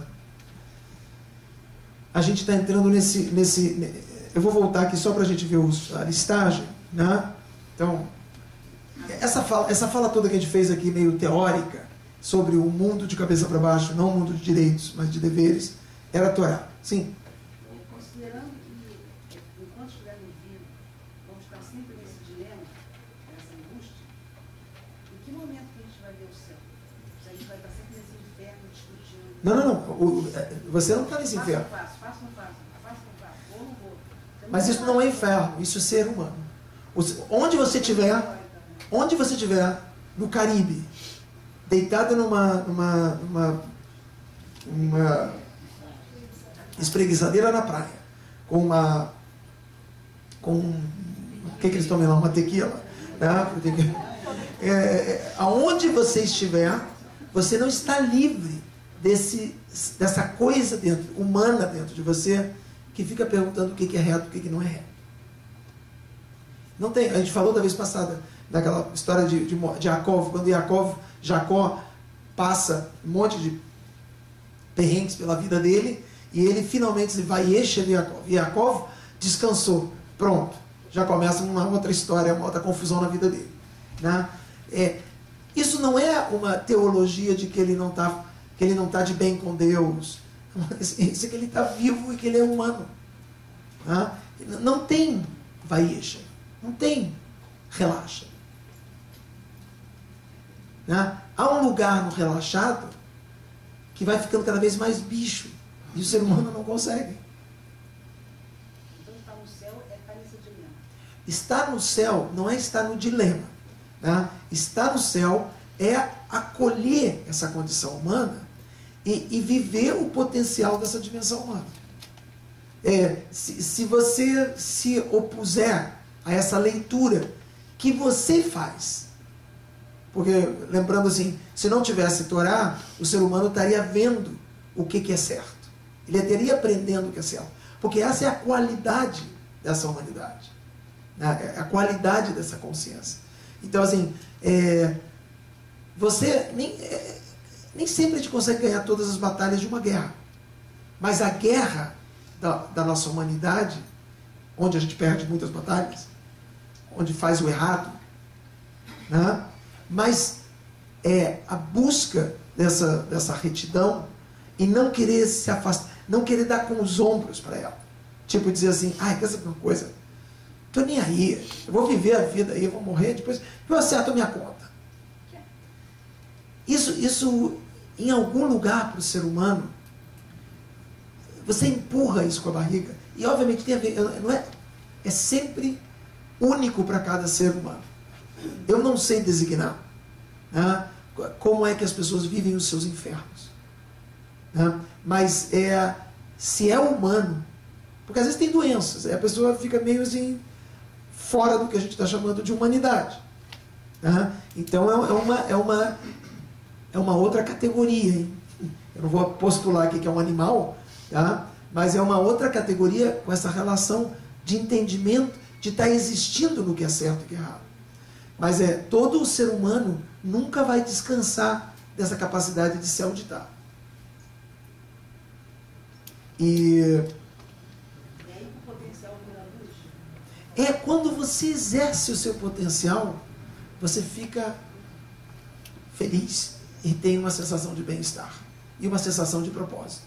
a gente está entrando nesse nesse eu vou voltar aqui só para a gente ver os, a listagem, né? Então essa fala essa fala toda que a gente fez aqui meio teórica sobre o mundo de cabeça para baixo, não o mundo de direitos, mas de deveres, era a Torá. Sim. Considerando que enquanto estivermos vivos vamos estar sempre nesse dilema, nessa angústia. Em que momento que a gente vai ver o céu? Se a gente vai estar sempre nesse inferno discutindo. Não, não, não. O, você não está nesse inferno. Faço, faço, faço, não faço, faço, não faço, vou, não vou. Mas isso não é inferno, isso é ser humano. Onde você estiver, onde você estiver, no Caribe, deitado numa, numa, numa, uma, espreguiçadeira na praia, com uma... com... o que, que eles tomam lá? Uma tequila. Né? É, aonde você estiver, você não está livre desse, dessa coisa dentro, humana dentro de você, que fica perguntando o que, que é reto e o que, que não é reto. Não tem, a gente falou da vez passada, daquela história de, de, de Jacó, quando Jacó, Jacó passa um monte de perrengues pela vida dele, e ele finalmente vai e Jacó. E Jacó descansou. Pronto. Já começa uma outra história, uma outra confusão na vida dele. Né? É, isso não é uma teologia de que ele não está que ele não está de bem com Deus. Isso é que ele está vivo e que ele é humano. Né? Não tem vaieixa. Não tem relaxa. Né? Há um lugar no relaxado que vai ficando cada vez mais bicho. E o ser humano não consegue. Então estar no céu é estar nesse dilema. Estar no céu não é estar no dilema. Né? Estar no céu é acolher essa condição humana e, e viver o potencial dessa dimensão humana. É, se, se você se opuser a essa leitura que você faz, porque, lembrando assim, se não tivesse Torá, o ser humano estaria vendo o que, que é certo. Ele estaria aprendendo o que é certo. Porque essa é a qualidade dessa humanidade. Né? A qualidade dessa consciência. Então, assim, é, você nem, é, nem sempre a gente consegue ganhar todas as batalhas de uma guerra. Mas a guerra da, da nossa humanidade, onde a gente perde muitas batalhas, onde faz o errado, né? Mas é a busca dessa, dessa retidão e não querer se afastar, não querer dar com os ombros para ela. Tipo dizer assim, ai, quer saber uma coisa? Tô nem aí, eu vou viver a vida aí, eu vou morrer, depois eu acerto a minha conta. Isso, isso em algum lugar para o ser humano, você empurra isso com a barriga, e obviamente tem a ver, não é, é sempre único para cada ser humano. Eu não sei designar, né, como é que as pessoas vivem os seus infernos. Né, mas é, se é humano, porque às vezes tem doenças, a pessoa fica meio assim, fora do que a gente está chamando de humanidade. Né? Então é uma, é, uma, é uma outra categoria. Hein? Eu não vou postular aqui que é um animal, tá? Mas é uma outra categoria com essa relação de entendimento, de estar existindo no que é certo e que é errado. Mas é, todo o ser humano nunca vai descansar dessa capacidade de se auditar. E E aí o potencial vira luz. é quando você exerce o seu potencial, você fica feliz e tem uma sensação de bem-estar e uma sensação de propósito.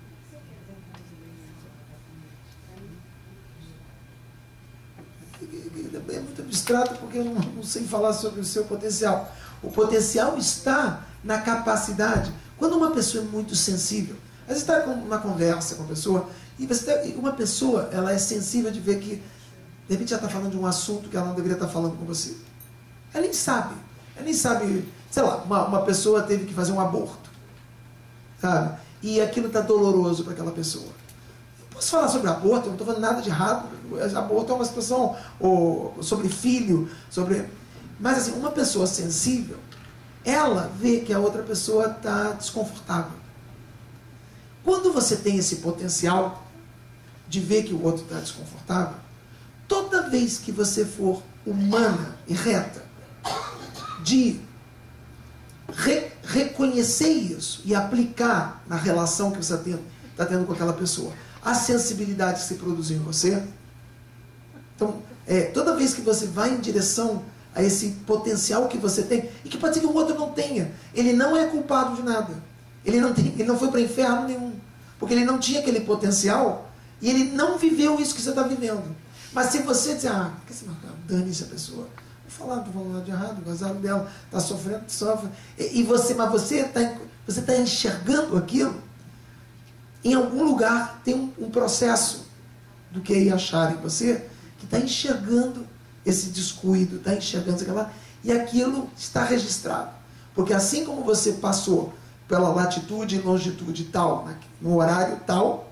É muito abstrato porque eu não, não sei falar sobre o seu potencial. O potencial está na capacidade. Quando uma pessoa é muito sensível, às vezes está numa conversa com a pessoa, e você tá, uma pessoa ela é sensível de ver que de repente ela está falando de um assunto que ela não deveria estar falando com você. Ela nem sabe. Ela nem sabe, sei lá, uma, uma pessoa teve que fazer um aborto. Sabe? E aquilo está doloroso para aquela pessoa. Posso falar sobre aborto, eu não estou falando nada de errado. Aborto é uma situação ou, sobre filho, sobre... Mas assim, uma pessoa sensível, ela vê que a outra pessoa está desconfortável. Quando você tem esse potencial de ver que o outro está desconfortável, toda vez que você for humana e reta, de re reconhecer isso e aplicar na relação que você está tendo, tá tendo com aquela pessoa, a sensibilidade que se produziu em você. Então, é, toda vez que você vai em direção a esse potencial que você tem, e que pode ser que o outro não tenha, ele não é culpado de nada. Ele não, tem, ele não foi para inferno nenhum, porque ele não tinha aquele potencial e ele não viveu isso que você está vivendo. Mas se você dizer, ah, que se marcar, dane-se a pessoa, vou falar, não estou falando nada de errado, o azar dela está sofrendo, sofre, e, e você, mas você está você tá enxergando aquilo. Em algum lugar tem um, um processo do que aí achar em você que está enxergando esse descuido, está enxergando aquela, e aquilo está registrado. Porque assim como você passou pela latitude e longitude tal, no horário tal,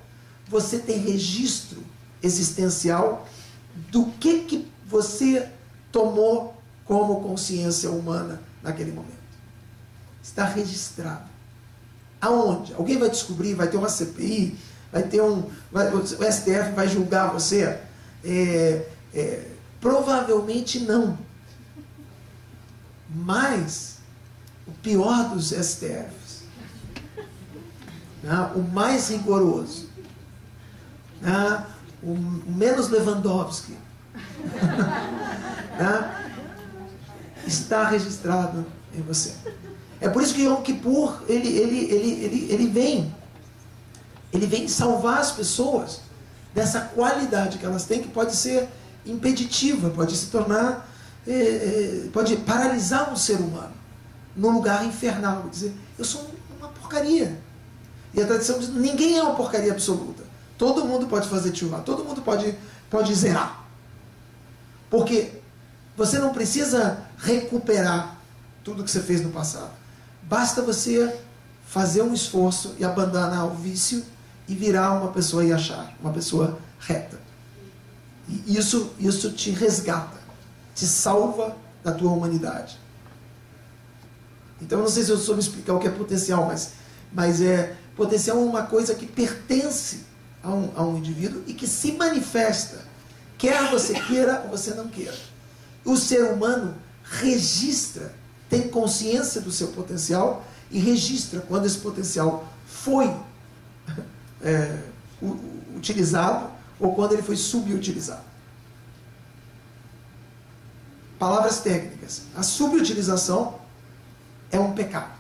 você tem registro existencial do que, que você tomou como consciência humana naquele momento. Está registrado. Aonde? Alguém vai descobrir, vai ter uma C P I, vai ter um... Vai, o S T F vai julgar você? É, é, provavelmente não. Mas o pior dos S T Fs, né, o mais rigoroso, né, o menos Lewandowski, né, está registrado em você. É por isso que Yom Kippur, ele, ele, ele, ele, ele vem, ele vem salvar as pessoas dessa qualidade que elas têm, que pode ser impeditiva, pode se tornar, é, é, pode paralisar um ser humano num lugar infernal, dizer, eu sou uma porcaria. E a tradição diz, ninguém é uma porcaria absoluta. Todo mundo pode fazer tchuvá, todo mundo pode, pode zerar. Porque você não precisa recuperar tudo que você fez no passado. Basta você fazer um esforço e abandonar o vício e virar uma pessoa yashar, uma pessoa reta. E isso, isso te resgata, te salva da tua humanidade. Então, eu não sei se eu soube explicar o que é potencial, mas, mas é, potencial é uma coisa que pertence a um, a um indivíduo e que se manifesta, quer você queira ou você não queira. O ser humano registra, tem consciência do seu potencial e registra quando esse potencial foi é, utilizado ou quando ele foi subutilizado. Palavras técnicas. A subutilização é um pecado.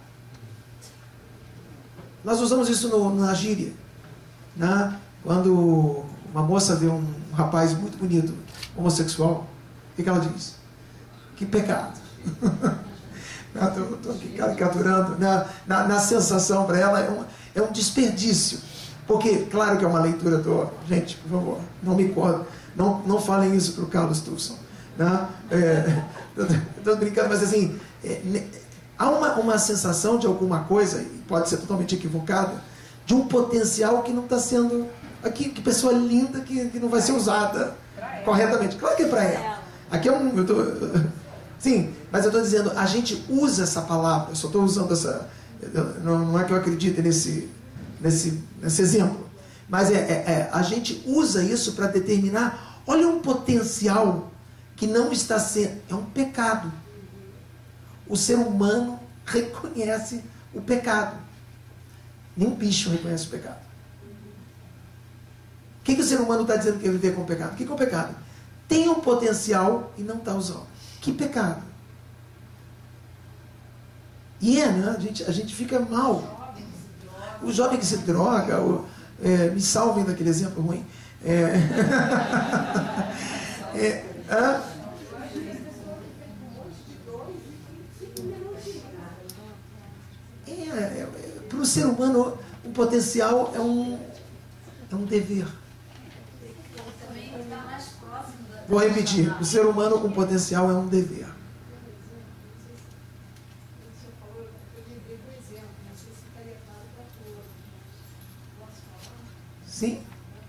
Nós usamos isso no, na gíria, né? Quando uma moça vê um rapaz muito bonito, homossexual, o que, que ela diz? Que pecado. Estou aqui caricaturando. Na, na, na sensação para ela é um, é um desperdício. Porque, claro que é uma leitura do... Gente, por favor, não me corram. Não, não falem isso para o Carlos Tucson. Né? Estou brincando, mas assim... É, há uma, uma sensação de alguma coisa, e pode ser totalmente equivocada, de um potencial que não está sendo... Aqui, que pessoa linda que, que não vai ser usada corretamente. Claro que é para ela. Aqui é um... Eu tô, sim, mas eu estou dizendo, a gente usa essa palavra, eu só estou usando essa... Não, não é que eu acredite nesse, nesse, nesse exemplo, mas é, é, é, a gente usa isso para determinar, olha um potencial que não está sendo... É um pecado. O ser humano reconhece o pecado. Nem um bicho reconhece o pecado. O que, que o ser humano está dizendo que ele viver com o pecado? O que, que é o pecado? Tem um potencial e não está usando. Que pecado? E é, né? A gente, a gente fica mal. O jovem que se droga, o, é, me salvem daquele exemplo ruim. É, é, ah, é, é, para o ser humano, o potencial é um, é um dever. Vou repetir, o ser humano com potencial é um dever. Sim.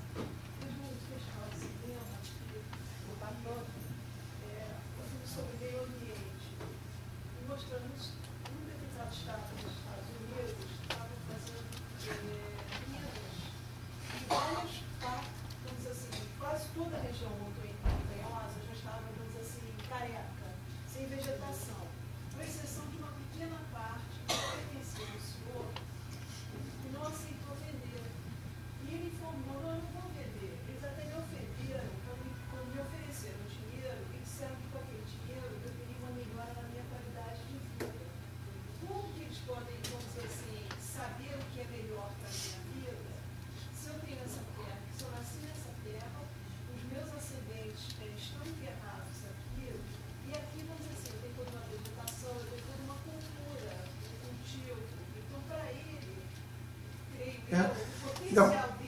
É. Então,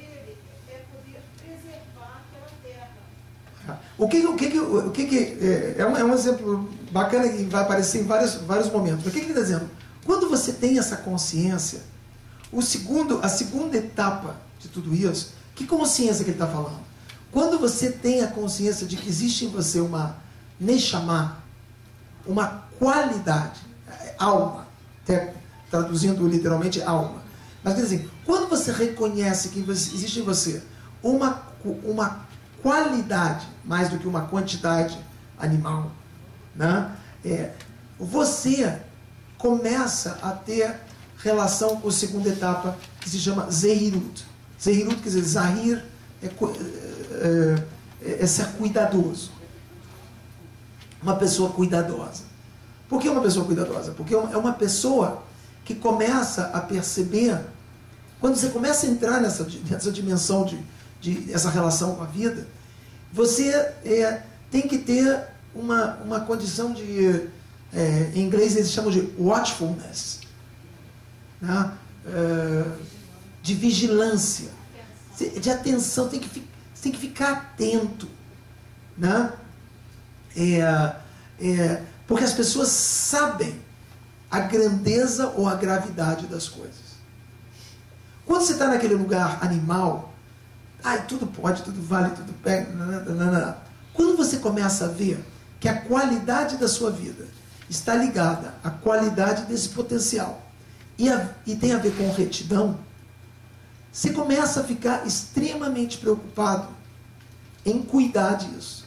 o que, o que, o que, é, é, um, é um exemplo bacana que vai aparecer em vários, vários momentos. O que, que ele está dizendo? Quando você tem essa consciência, o segundo, a segunda etapa de tudo isso Que consciência que ele está falando? Quando você tem a consciência de que existe em você uma neshama, uma qualidade, alma, até traduzindo literalmente alma. Mas quer dizer, quando você reconhece que existe em você uma, uma qualidade, mais do que uma quantidade animal, né? É, você começa a ter relação com a segunda etapa, que se chama Zehirut. Zehirut quer dizer, Zahir é, é, é, é ser cuidadoso. Uma pessoa cuidadosa. Por que uma pessoa cuidadosa? Porque é uma pessoa que começa a perceber, quando você começa a entrar nessa, nessa dimensão de, de essa relação com a vida, você é, tem que ter uma, uma condição de, é, em inglês eles chamam de watchfulness, né? É, de vigilância, de atenção, tem que, tem que ficar atento, né? É, é, porque as pessoas sabem a grandeza ou a gravidade das coisas. Quando você está naquele lugar animal, ai, tudo pode, tudo vale, tudo pega, nananana. Quando você começa a ver que a qualidade da sua vida está ligada à qualidade desse potencial e, a, e tem a ver com retidão, você começa a ficar extremamente preocupado em cuidar disso.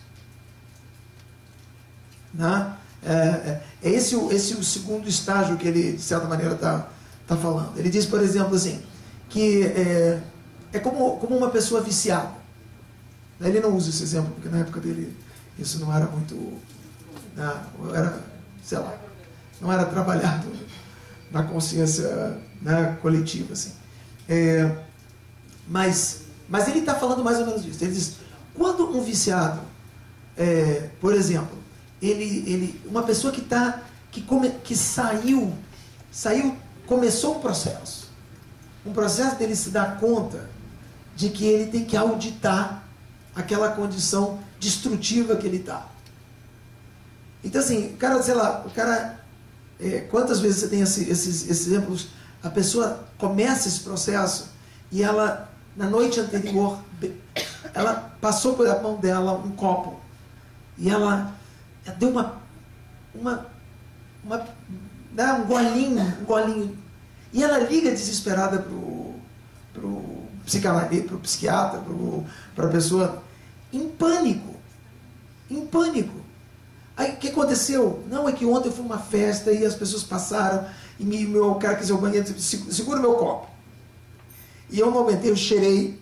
Né? É, é esse, esse o segundo estágio que ele, de certa maneira, está tá falando. Ele diz, por exemplo, assim, que é, é como, como uma pessoa viciada. Ele não usa esse exemplo, porque na época dele isso não era muito... Não, era, sei lá, não era trabalhado na consciência, né, coletiva, assim. É, mas, mas ele está falando mais ou menos disso. Ele diz, quando um viciado, é, por exemplo, ele, ele, uma pessoa que, tá, que, come, que saiu, saiu, começou um processo, um processo dele se dar conta de que ele tem que auditar aquela condição destrutiva que ele está. Então assim, o cara, sei lá, o cara, é, quantas vezes você tem esse, esses, esses exemplos, a pessoa começa esse processo e ela, na noite anterior, ela passou pela mão dela um copo e ela, ela deu uma, uma, uma né, um golinho, um golinho, e ela liga desesperada pro, pro psicanalista, pro psiquiatra, pro, pra pessoa, em pânico, em pânico. Aí o que aconteceu? Não, é que ontem eu fui uma festa e as pessoas passaram e me, meu, o cara quis ir ao banheiro, disse, segura meu copo. E eu não aguentei, eu cheirei.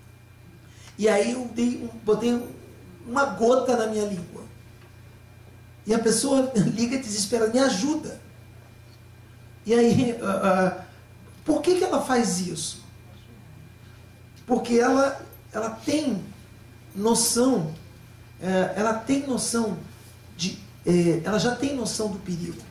E aí eu dei, botei uma gota na minha língua. E a pessoa liga desesperada, me ajuda. E aí, uh, uh, por que que ela faz isso? Porque ela, ela tem noção, uh, ela tem noção de, uh, ela já tem noção do perigo.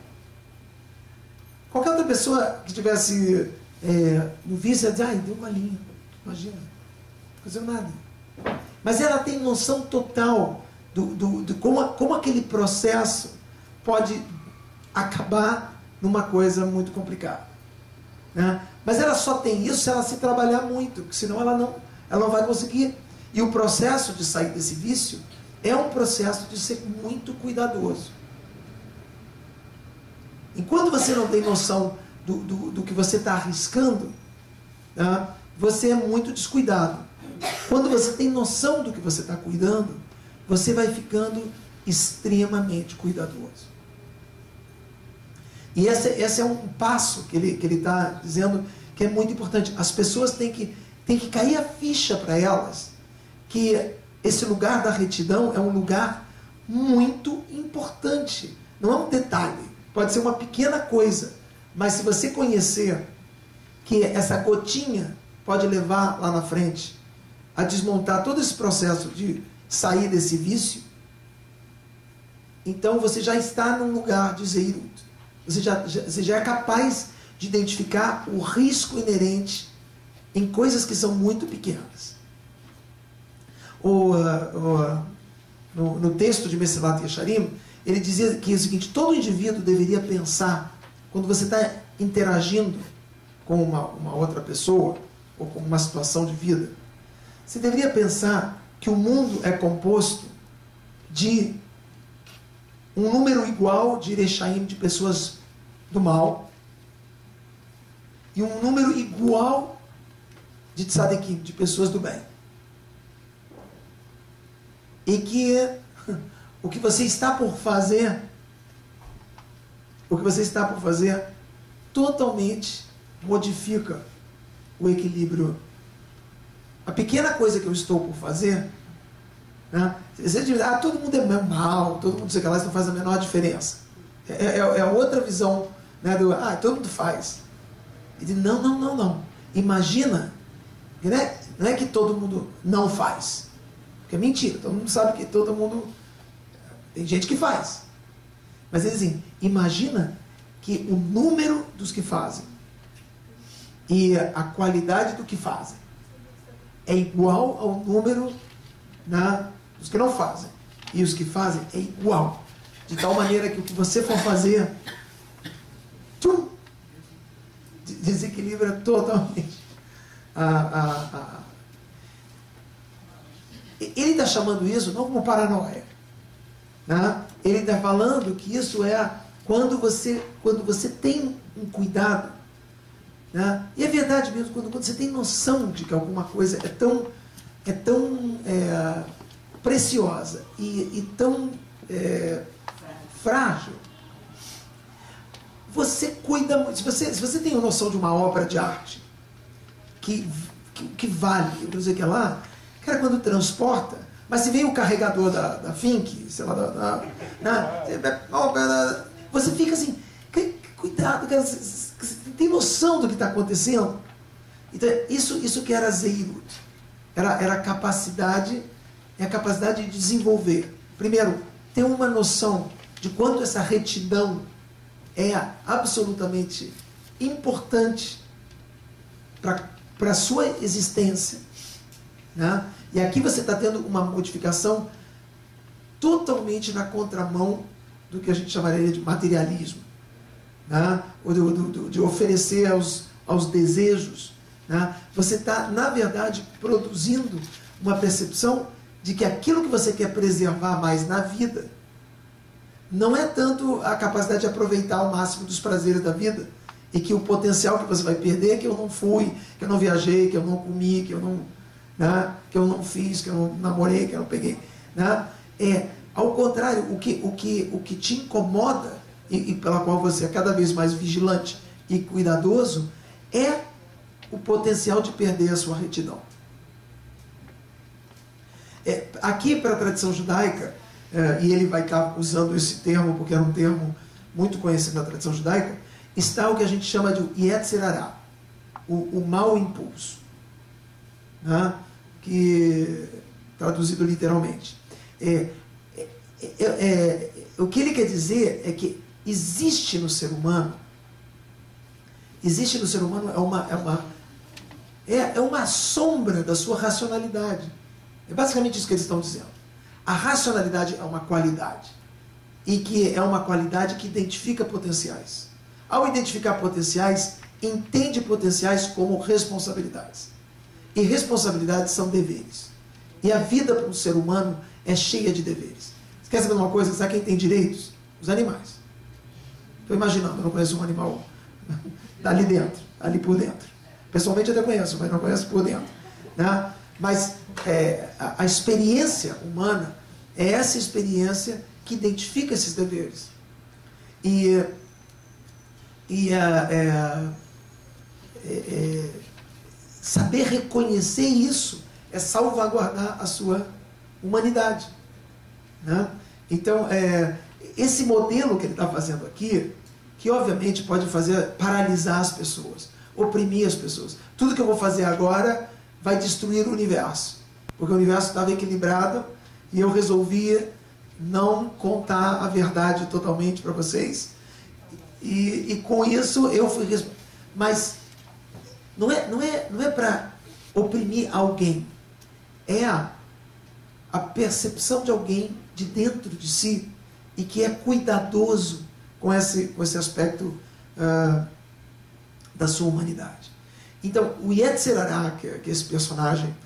Qualquer outra pessoa que tivesse uh, no vício, ia dizer, ai, deu uma linha, imagina, não fazendo nada. Mas ela tem noção total do, do, do como, como aquele processo pode acabar numa coisa muito complicada, né? Mas ela só tem isso se ela se trabalhar muito, porque senão ela não, ela não vai conseguir. E o processo de sair desse vício é um processo de ser muito cuidadoso. Enquanto você não tem noção do, do, do que você está arriscando, né, você é muito descuidado. Quando você tem noção do que você está cuidando, você vai ficando extremamente cuidadoso. E esse, esse é um passo que ele que ele está dizendo que é muito importante. As pessoas têm que, têm que cair a ficha para elas que esse lugar da retidão é um lugar muito importante. Não é um detalhe, pode ser uma pequena coisa, mas se você conhecer que essa gotinha pode levar lá na frente a desmontar todo esse processo de sair desse vício, então você já está num lugar de Zeirut. Você já, já, você já é capaz de identificar o risco inerente em coisas que são muito pequenas. O, o, no, no texto de Mesilat Yesharim, ele dizia que é o seguinte, todo indivíduo deveria pensar, quando você está interagindo com uma, uma outra pessoa, ou com uma situação de vida, você deveria pensar que o mundo é composto de um número igual de Erechaim, de pessoas do mal, e um número igual de Tzadikim, de pessoas do bem. E que o que você está por fazer, o que você está por fazer, totalmente modifica o equilíbrio. A pequena coisa que eu estou por fazer, né? Você diz, ah, todo mundo é mal, todo mundo sei lá, isso não faz a menor diferença. É, é, é outra visão, né, do, ah, todo mundo faz. E diz, não, não, não, não. Imagina, né? Não é que todo mundo não faz. Porque é mentira, todo mundo sabe que todo mundo... Tem gente que faz. Mas eles dizem, imagina que o número dos que fazem e a qualidade do que fazem é igual ao número, né, dos que não fazem. E os que fazem é igual. De tal maneira que o que você for fazer, tchum, desequilibra totalmente a... a, a Ele está chamando isso não como paranoia. Né? Ele está falando que isso é quando você, quando você tem um cuidado. Né? E é verdade mesmo, quando, quando você tem noção de que alguma coisa é tão, é tão é, preciosa e, e tão é, frágil, você cuida muito. Se você, se você tem a noção de uma obra de arte que, que, que vale, eu não sei o que lá, cara, quando transporta, mas se vem o carregador da, da Fink, sei lá, da, da, da, você fica assim, cuidado, cara, você tem noção do que está acontecendo? Então, isso, isso que era Zeirut, era, era a capacidade, é a capacidade de desenvolver. Primeiro, ter uma noção de quanto essa retidão é absolutamente importante para a sua existência. Né? E aqui você está tendo uma modificação totalmente na contramão do que a gente chamaria de materialismo, né? Ou do, do, de oferecer aos, aos desejos. Né? Você está, na verdade, produzindo uma percepção de que aquilo que você quer preservar mais na vida não é tanto a capacidade de aproveitar o máximo dos prazeres da vida, e que o potencial que você vai perder é que eu não fui, que eu não viajei, que eu não comi, que eu não... Né? Que eu não fiz, que eu não namorei, que eu não peguei. Né? É, ao contrário, o que, o que, o que te incomoda e, e pela qual você é cada vez mais vigilante e cuidadoso é o potencial de perder a sua retidão. É, aqui para a tradição judaica, é, e ele vai estar usando esse termo porque era um termo muito conhecido na tradição judaica, está o que a gente chama de Yetzer Hara, o, o mau impulso. Né? Que, traduzido literalmente, é, é, é, é, o que ele quer dizer é que existe no ser humano, existe no ser humano é uma, é uma, é, é uma sombra da sua racionalidade. É basicamente isso que eles estão dizendo. A racionalidade é uma qualidade, e que é uma qualidade que identifica potenciais. Ao identificar potenciais, entende potenciais como responsabilidades. E responsabilidades são deveres. E a vida para um ser humano é cheia de deveres. Você quer saber uma coisa? Sabe quem tem direitos? Os animais. Estou imaginando, eu não conheço um animal dali dentro, ali por dentro. Pessoalmente eu até conheço, mas não conheço por dentro. Né? Mas é, a, a experiência humana é essa experiência que identifica esses deveres. E, e é, é, é, saber reconhecer isso é salvaguardar a sua humanidade. Né? Então, é, esse modelo que ele está fazendo aqui, que obviamente pode fazer paralisar as pessoas, oprimir as pessoas. Tudo que eu vou fazer agora vai destruir o universo, porque o universo estava equilibrado e eu resolvi não contar a verdade totalmente para vocês. E, e com isso eu fui... Mas não é, não é, não é para oprimir alguém. É a, a percepção de alguém de dentro de si e que é cuidadoso com esse, com esse aspecto uh, da sua humanidade. Então, o Yetzer Hara, que, que é esse personagem,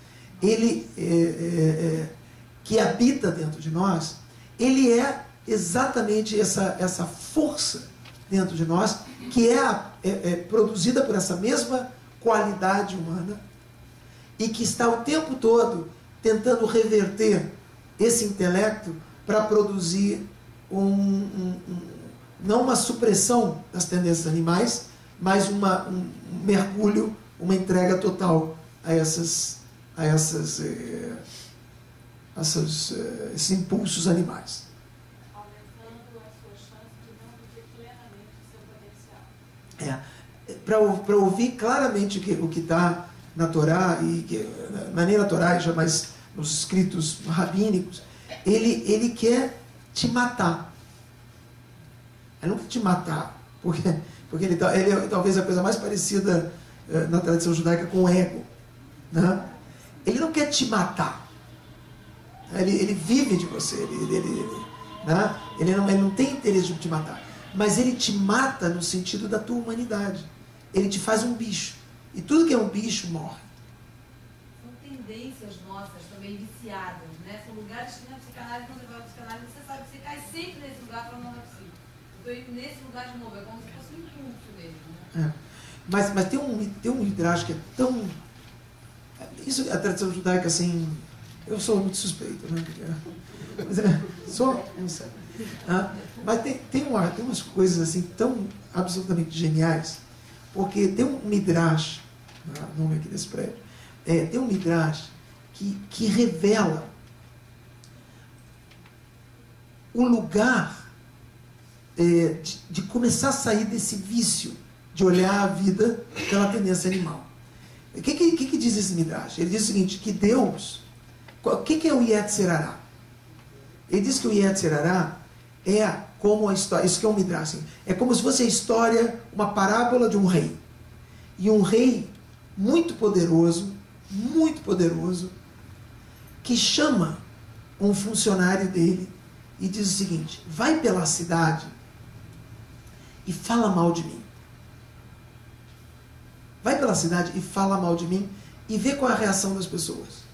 ele é, é, é, que habita dentro de nós, ele é exatamente essa, essa força dentro de nós, que é, é, é produzida por essa mesma qualidade humana e que está o tempo todo tentando reverter esse intelecto para produzir um, um, um, não uma supressão das tendências animais, mas uma, um, um mergulho, uma entrega total a, essas, a essas, eh, essas, eh, esses impulsos animais. Aumentando a sua chance de não viver plenamente o seu potencial. É, para ouvir claramente o que o está na Torá, e que, na, nem na Torá, já mais nos escritos rabínicos, ele, ele quer te matar. Ele não quer te matar, porque, porque ele, ele é talvez a coisa mais parecida eh, na tradição judaica com o ego. Né? Ele não quer te matar. Ele, ele vive de você, ele, ele, ele, né? ele, não, ele não tem interesse de te matar. Mas ele te mata no sentido da tua humanidade. Ele te faz um bicho. E tudo que é um bicho morre. São tendências nossas também viciadas, né? São lugares que na psicanálise, quando você vai para a psicanálise, você sabe que você cai sempre nesse lugar para não é possível. Estou indo nesse lugar de novo, é como se fosse um impulso mesmo. Né? É. Mas, mas tem um, tem um Midrash que é tão... Isso, a tradição judaica, assim... Eu sou muito suspeito, né? Mas é, sou... Não sei. Ah, mas tem, tem, uma, tem umas coisas assim tão absolutamente geniais, porque tem um Midrash, o nome aqui desse prédio, é, tem um Midrash que, que revela o lugar é, de, de começar a sair desse vício de olhar a vida pela tendência animal. O que, que, que, que diz esse Midrash? Ele diz o seguinte, que Deus... O que, que é o Yetzer Hará? Ele diz que o Yetzer Hará é como a história, isso que é um Midrash, assim, é como se fosse a história, uma parábola de um rei. E um rei muito poderoso, muito poderoso, que chama um funcionário dele e diz o seguinte, vai pela cidade e fala mal de mim. Vai pela cidade e fala mal de mim e vê qual é a reação das pessoas.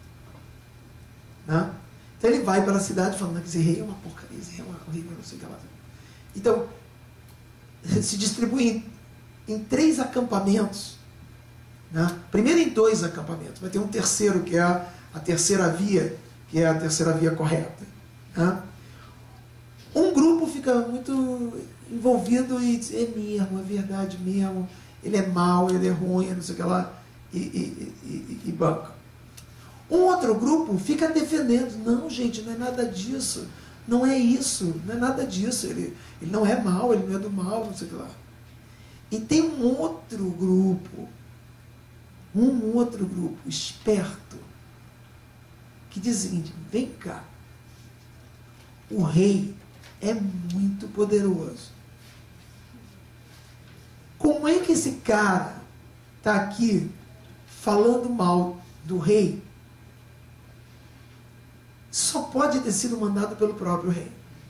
Né? Então ele vai pela cidade falando que esse rei é uma porcaria, esse rei é uma horrível, não sei o que lá. Então, se distribui em, em três acampamentos. Né? Primeiro em dois acampamentos. Vai ter um terceiro, que é a, a terceira via, que é a terceira via correta. Né? Um grupo fica muito envolvido e diz, é mesmo, é verdade mesmo, ele é mau, ele é ruim, não sei o que lá, e, e, e, e banca. Um outro grupo fica defendendo, não gente, não é nada disso, não é isso, não é nada disso, ele, ele não é mau, ele não é do mal, não sei o que lá. E tem um outro grupo, um outro grupo esperto, que diz o seguinte, vem cá, o rei é muito poderoso. Como é que esse cara está aqui falando mal do rei? Só pode ter sido mandado pelo próprio rei.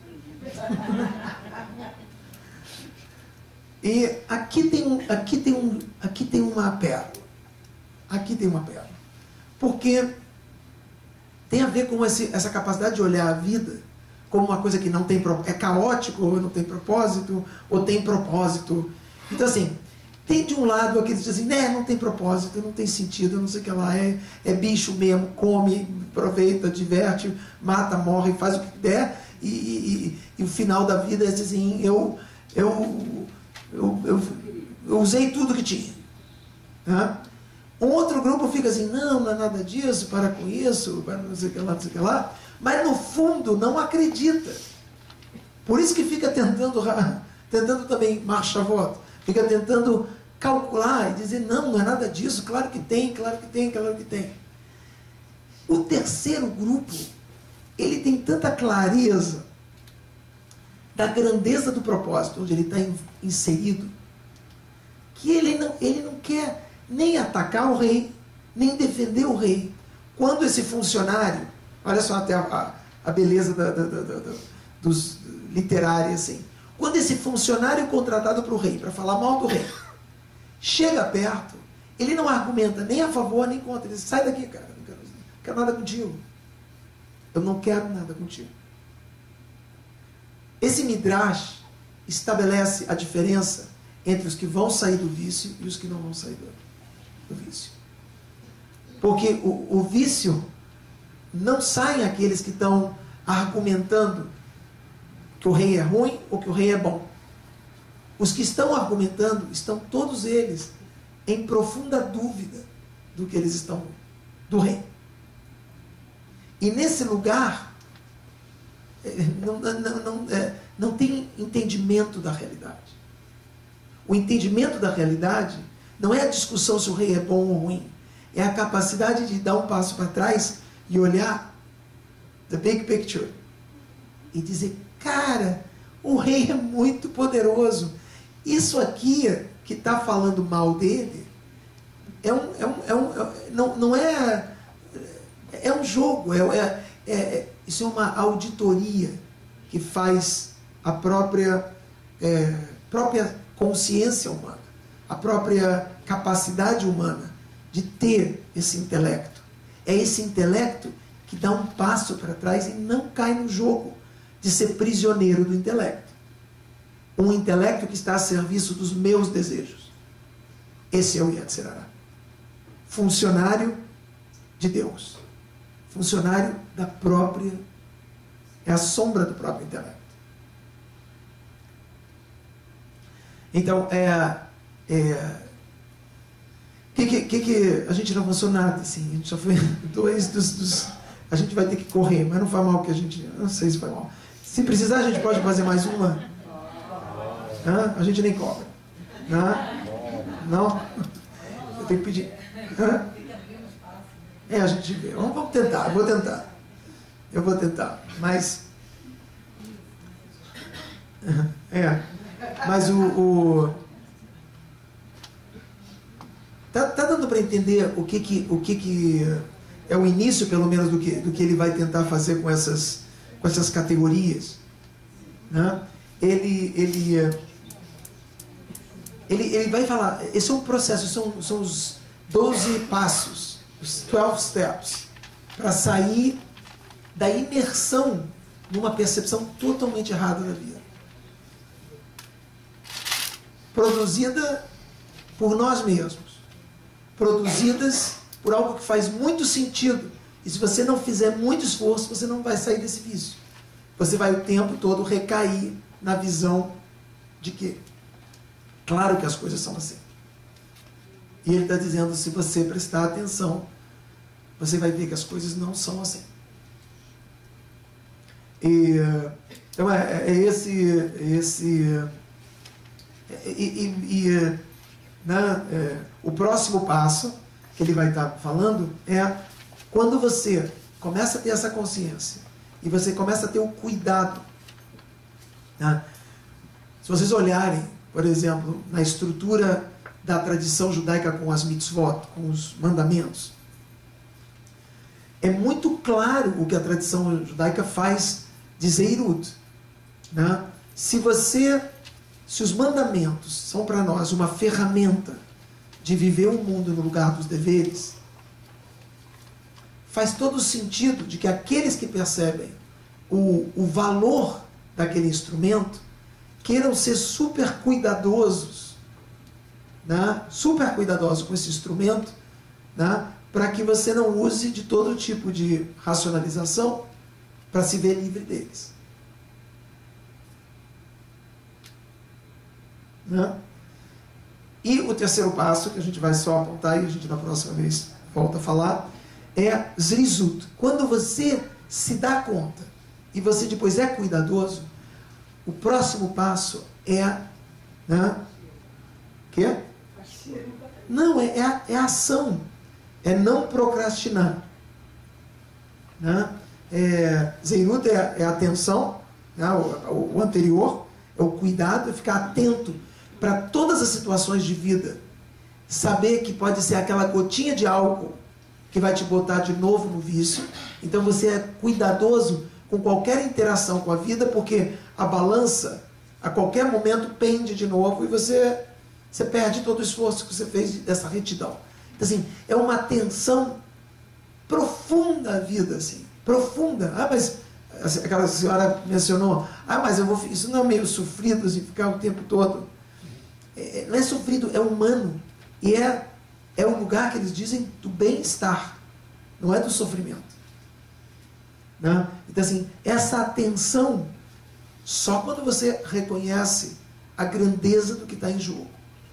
E aqui tem, um, aqui, tem um, aqui tem uma pérola. Aqui tem uma pérola. Porque tem a ver com esse, essa capacidade de olhar a vida como uma coisa que não tem é caótico, ou não tem propósito, ou tem propósito. Então assim, tem de um lado aqueles que dizem, né, não tem propósito, não tem sentido, não sei o que lá, é, é bicho mesmo, come, aproveita, diverte, mata, morre, faz o que der, e, e, e o final da vida é assim, eu, eu, eu, eu, eu usei tudo que tinha. Tá? Um outro grupo fica assim, não, não é nada disso, para com isso, para não sei o que lá, não sei o que lá, mas no fundo não acredita. Por isso que fica tentando, tentando também marcha voto. Fica tentando calcular e dizer, não, não é nada disso, claro que tem, claro que tem, claro que tem. O terceiro grupo, ele tem tanta clareza da grandeza do propósito onde ele está inserido, que ele não, ele não quer nem atacar o rei, nem defender o rei. Quando esse funcionário, olha só até a, a beleza da, da, da, da, dos literários assim, quando esse funcionário contratado para o rei, para falar mal do rei, chega perto, ele não argumenta nem a favor nem contra. Ele diz, sai daqui, cara. Não quero... quero nada contigo. Eu não quero nada contigo. Esse Midrash estabelece a diferença entre os que vão sair do vício e os que não vão sair do, do vício. Porque o, o vício não saem aqueles que estão argumentando que o rei é ruim ou que o rei é bom. Os que estão argumentando estão todos eles em profunda dúvida do que eles estão, do rei. E nesse lugar não, não, não, é, não tem entendimento da realidade. O entendimento da realidade não é a discussão se o rei é bom ou ruim. É a capacidade de dar um passo para trás e olhar the big picture e dizer, cara, o rei é muito poderoso. Isso aqui que está falando mal dele é um, é um, é um, é, não, não é é um jogo, é, é, é, isso é uma auditoria que faz a própria é, própria consciência humana, a própria capacidade humana de ter esse intelecto. É esse intelecto que dá um passo para trás e não cai no jogo de ser prisioneiro do intelecto. Um intelecto que está a serviço dos meus desejos. Esse é o Yetzer Hara. Funcionário de Deus. Funcionário da própria... É a sombra do próprio intelecto. Então, é... é que, que, que, que a gente não avançou nada, assim. A gente só foi dois dos, dos... A gente vai ter que correr, mas não foi mal que a gente... Não sei se foi mal. Se precisar, a gente pode fazer mais uma... Hã? A gente nem cobra. Hã? Não? Eu tenho que pedir. Hã? É, a gente vê. Vamos, vamos tentar, eu vou tentar. Eu vou tentar. Mas. É. Mas o. o tá, tá dando para entender o que que, o que que é o início, pelo menos, do que, do que ele vai tentar fazer com essas, com essas categorias? Né? Ele. ele Ele, ele vai falar, esse é um processo, são, são os doze passos, os twelve steps, para sair da imersão numa percepção totalmente errada da vida. Produzida por nós mesmos, produzidas por algo que faz muito sentido, e se você não fizer muito esforço, você não vai sair desse vício. Você vai o tempo todo recair na visão de que claro que as coisas são assim. E ele está dizendo, se você prestar atenção, você vai ver que as coisas não são assim. E, então é, é esse... esse e, e, e né, é, o próximo passo que ele vai estar falando é quando você começa a ter essa consciência e você começa a ter o cuidado. Né? Se vocês olharem, por exemplo, na estrutura da tradição judaica com as mitzvot, com os mandamentos, é muito claro o que a tradição judaica faz de Zeirut. Né? Se você, se os mandamentos são para nós uma ferramenta de viver o mundo no lugar dos deveres, faz todo o sentido de que aqueles que percebem o, o valor daquele instrumento queiram ser super cuidadosos, né? super cuidadosos com esse instrumento, né? para que você não use de todo tipo de racionalização para se ver livre deles. Né? E o terceiro passo, que a gente vai só apontar e a gente na próxima vez volta a falar, é Zrizut. Quando você se dá conta e você depois é cuidadoso, o próximo passo é... Né? Quê? Não, é, é, a, é a ação. É não procrastinar. Né? É, Zeirut é, é a atenção, né? o, o anterior é o cuidado, é ficar atento para todas as situações de vida. Saber que pode ser aquela gotinha de álcool que vai te botar de novo no vício. Então você é cuidadoso com qualquer interação com a vida, porque a balança, a qualquer momento, pende de novo e você, você perde todo o esforço que você fez dessa retidão. Então, assim, é uma atenção profunda a vida, assim, profunda. Ah, mas aquela senhora mencionou, ah, mas eu vou, isso não é meio sofrido, assim, ficar o tempo todo. É, não é sofrido, é humano. E é, é o lugar que eles dizem do bem-estar, não é do sofrimento. Né? Então, assim, essa atenção, só quando você reconhece a grandeza do que está em jogo.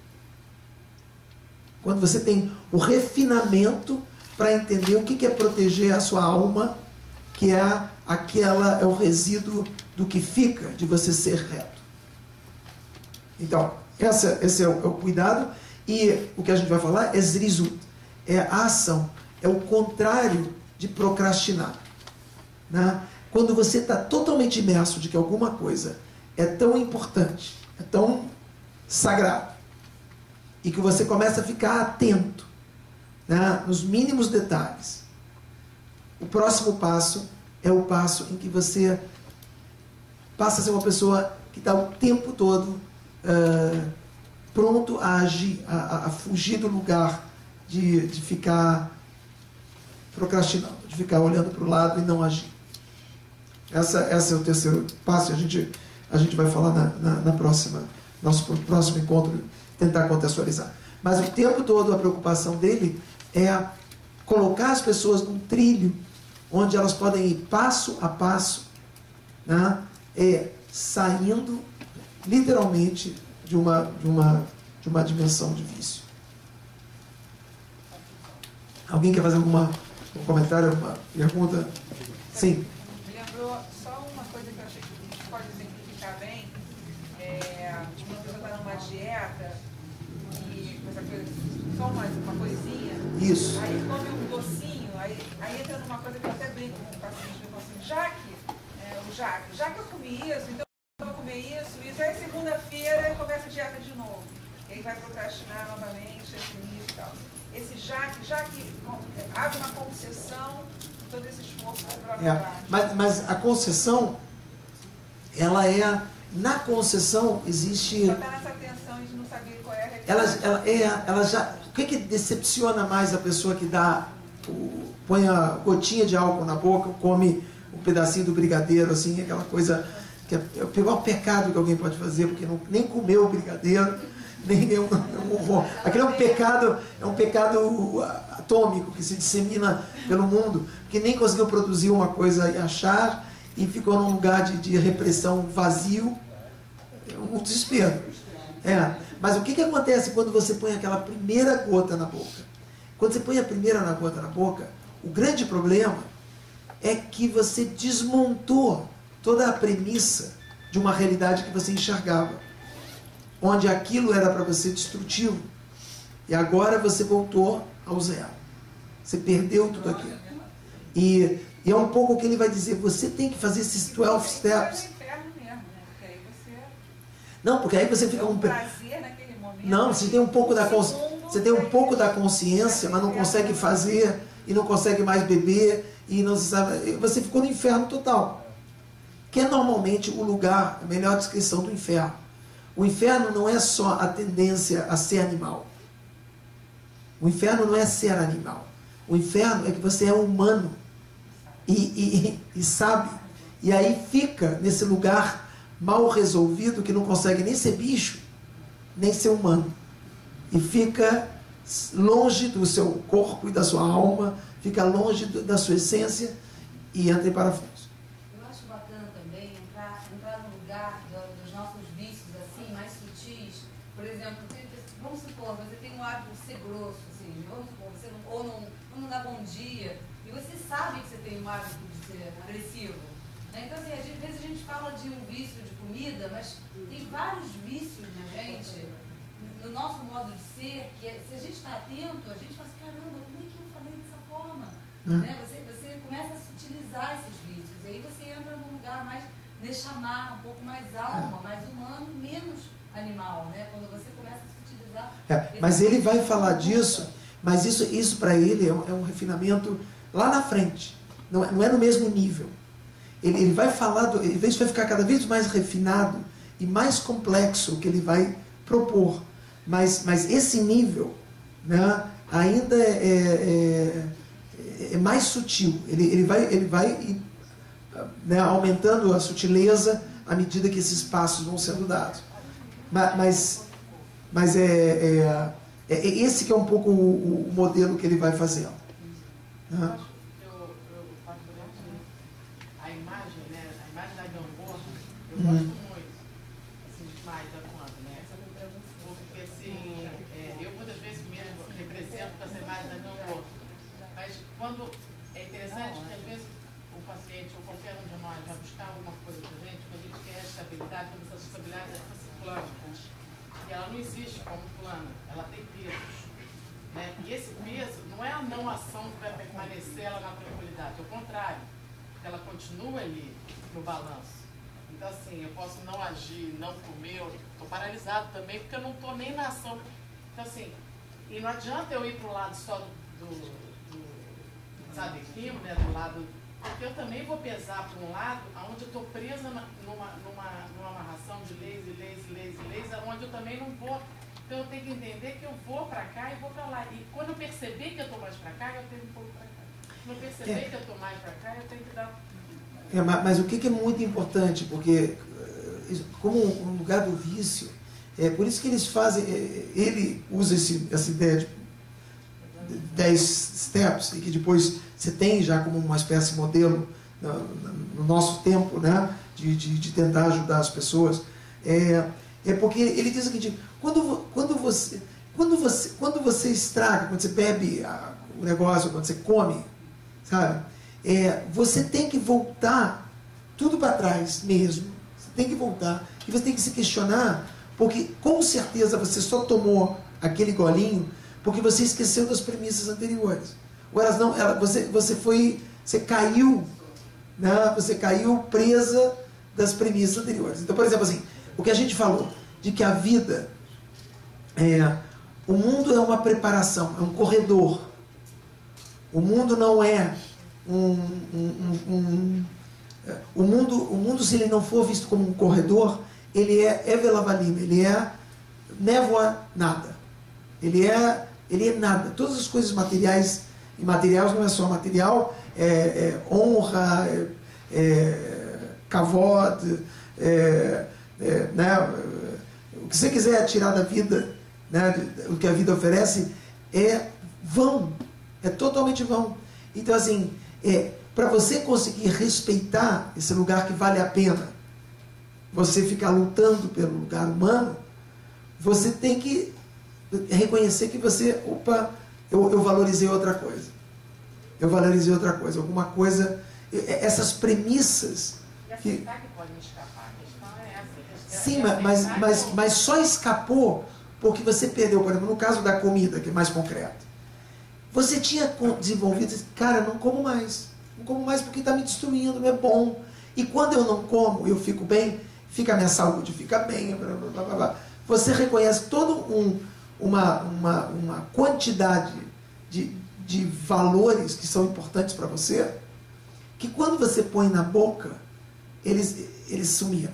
Quando você tem o refinamento para entender o que é proteger a sua alma, que é aquela, é o resíduo do que fica de você ser reto. Então, essa, esse é o, é o cuidado. E o que a gente vai falar é zrizut, é a ação, é o contrário de procrastinar. Né? Quando você está totalmente imerso de que alguma coisa é tão importante, é tão sagrado, e que você começa a ficar atento, né, nos mínimos detalhes, o próximo passo é o passo em que você passa a ser uma pessoa que está o tempo todo uh, pronto a agir, a, a fugir do lugar de, de ficar procrastinando, de ficar olhando para o lado e não agir. Essa, esse é o terceiro passo, a gente, a gente vai falar na, na, na próxima, nosso próximo encontro, tentar contextualizar. Mas o tempo todo a preocupação dele é colocar as pessoas num trilho onde elas podem ir passo a passo, né, é, saindo literalmente de uma, de, uma, de uma dimensão de vício. Alguém quer fazer alguma, um comentário, alguma pergunta? Sim. Me lembrou só uma coisa que eu achei que pode exemplificar bem. É, uma pessoa está numa dieta e essa coisa, só uma, uma coisinha. Isso. Aí come um docinho, aí, aí entra numa coisa que eu até brinco com o paciente, eu falo assim, já que, é, o Jaque, já que eu comi isso, então eu vou comer isso, isso, aí segunda-feira começa a dieta de novo. E aí vai procrastinar novamente, esse início e tal. Esse Jaque, já que abre uma concessão, todo esse esforço para o É, mas, mas a concessão, ela é, na concessão existe... Só está nessa tensão de não saber qual é a Ela, reclamação. ela, é, ela já, o que, que decepciona mais a pessoa que dá, o, põe a gotinha de álcool na boca, come um pedacinho do brigadeiro, assim, aquela coisa, que é, é o pior pecado que alguém pode fazer, porque não, nem comeu o brigadeiro, nem é um, é um horror. Aquele é um pecado, é um pecado atômico que se dissemina pelo mundo, que nem conseguiu produzir uma coisa e achar, e ficou num lugar de, de repressão vazio, é um desespero. É. Mas o que, que acontece quando você põe aquela primeira gota na boca? Quando você põe a primeira na gota na boca, o grande problema é que você desmontou toda a premissa de uma realidade que você enxergava, onde aquilo era para você destrutivo, e agora você voltou ao zero. Você perdeu tudo aquilo. E, e é um pouco o que ele vai dizer, você tem que fazer esses doze steps. Não, porque aí você fica um prazer naquele momento. Não, você tem um pouco da consci... você tem um pouco da consciência, mas não consegue fazer e não consegue mais beber e não se sabe, você ficou no inferno total. Que é normalmente o lugar, a melhor descrição do inferno. O inferno não é só a tendência a ser animal. O inferno não é ser animal. O inferno é que você é humano e, e, e sabe. E aí fica nesse lugar mal resolvido que não consegue nem ser bicho, nem ser humano. E fica longe do seu corpo e da sua alma, fica longe do, da sua essência e entra em parafuso. Eu acho bacana também entrar, entrar no lugar do, dos nossos vícios assim, mais sutis. Por exemplo, vamos supor, você tem um hábito de ser grosso, assim, vamos supor, você não, ou não, não dá bom dia, e você sabe que você tem um hábito de ser agressivo. Né? Então, assim, às vezes a gente fala de um vício de comida, mas tem vários vícios na gente, no nosso modo de ser, que é, se a gente está atento, a gente fala assim, caramba, como é que eu falei dessa forma? Hum. Né? Você, você começa a sutilizar esses vícios, e aí você entra num lugar mais nechamar, um pouco mais alma, é. mais humano, menos animal, né? Quando você começa a sutilizar... É, mas ele vai falar disso, mas isso, isso para ele é um, é um refinamento lá na frente, não é, não é no mesmo nível. Ele, ele vai falar, do, ele vai ficar cada vez mais refinado e mais complexo o que ele vai propor. Mas, mas esse nível, né, ainda é, é, é mais sutil. Ele, ele vai, ele vai né, aumentando a sutileza à medida que esses passos vão sendo dados. Mas, mas, mas é, é, é esse que é um pouco o, o modelo que ele vai fazendo. Uhum. Eu, eu, particularmente, a imagem, né, a imagem da gangorra, eu Uhum. gosto muito, assim, demais da conta, né? Porque, assim, é, eu muitas vezes mesmo represento com essa imagem da gangorra. Mas quando é interessante que às vezes o paciente ou qualquer um de nós vai buscar alguma coisa pra gente, quando a gente quer estabilidade, quando essa estabilidade é plana, e ela não existe como plana, ela tem pesos. Né? E esse peso não é a não ação que vai permanecer ela na tranquilidade, ao contrário, ela continua ali no balanço. Então, assim, eu posso não agir, não comer, eu estou paralisado também, porque eu não estou nem na ação. Então, assim, e não adianta eu ir para o lado só do, do, do sabe, quimo, né, do lado, porque eu também vou pesar para um lado, onde eu estou presa numa, numa, numa amarração de leis e leis e leis e leis, onde eu também não vou. Então eu tenho que entender que eu vou para cá e vou para lá. E quando eu perceber que eu estou mais para cá, eu tenho um pouco para cá. Quando eu perceber É. que eu estou mais para cá, eu tenho que dar... É, mas, mas o que, que é muito importante, porque eh, como um lugar do vício, é por isso que eles fazem, eh, ele usa esse, essa ideia de dez steps, e que depois você tem já como uma espécie de modelo no, no nosso tempo, né, de, de, de tentar ajudar as pessoas. É, é porque ele diz o seguinte, quando, quando, você, quando, você, quando você estraga, quando você bebe a, o negócio, quando você come, sabe, é, você tem que voltar tudo para trás mesmo. Você tem que voltar e você tem que se questionar, porque com certeza você só tomou aquele golinho porque você esqueceu das premissas anteriores. Ou elas não, ela, você, você foi, você caiu, né, você caiu presa das premissas anteriores. Então, por exemplo, assim, o que a gente falou de que a vida, é, o mundo é uma preparação, é um corredor. O mundo não é um, um, um, um é, o mundo, o mundo, se ele não for visto como um corredor, ele é evelavalina, ele é névoa nada. Ele é, ele é nada. Todas as coisas materiais, e materiais não é só material, é, é honra, é, é kavod, é, é, né, o que você quiser tirar da vida, né, o que a vida oferece, é vão, é totalmente vão. Então, assim, é, para você conseguir respeitar esse lugar que vale a pena, você ficar lutando pelo lugar humano, você tem que reconhecer que você, opa, eu, eu valorizei outra coisa. Eu valorizei outra coisa, alguma coisa, essas premissas. E aceitar que, que pode me escapar, a questão é essa. É, sim, é mas, mas, que... mas só escapou porque você perdeu, por exemplo, no caso da comida, que é mais concreto. Você tinha desenvolvido, cara, não como mais. Não como mais porque está me destruindo, não é bom. E quando eu não como, eu fico bem, fica a minha saúde, fica bem, blá, blá, blá, blá. Você reconhece todo um, uma, uma, uma quantidade de, de valores que são importantes para você, que quando você põe na boca, eles, eles sumiram.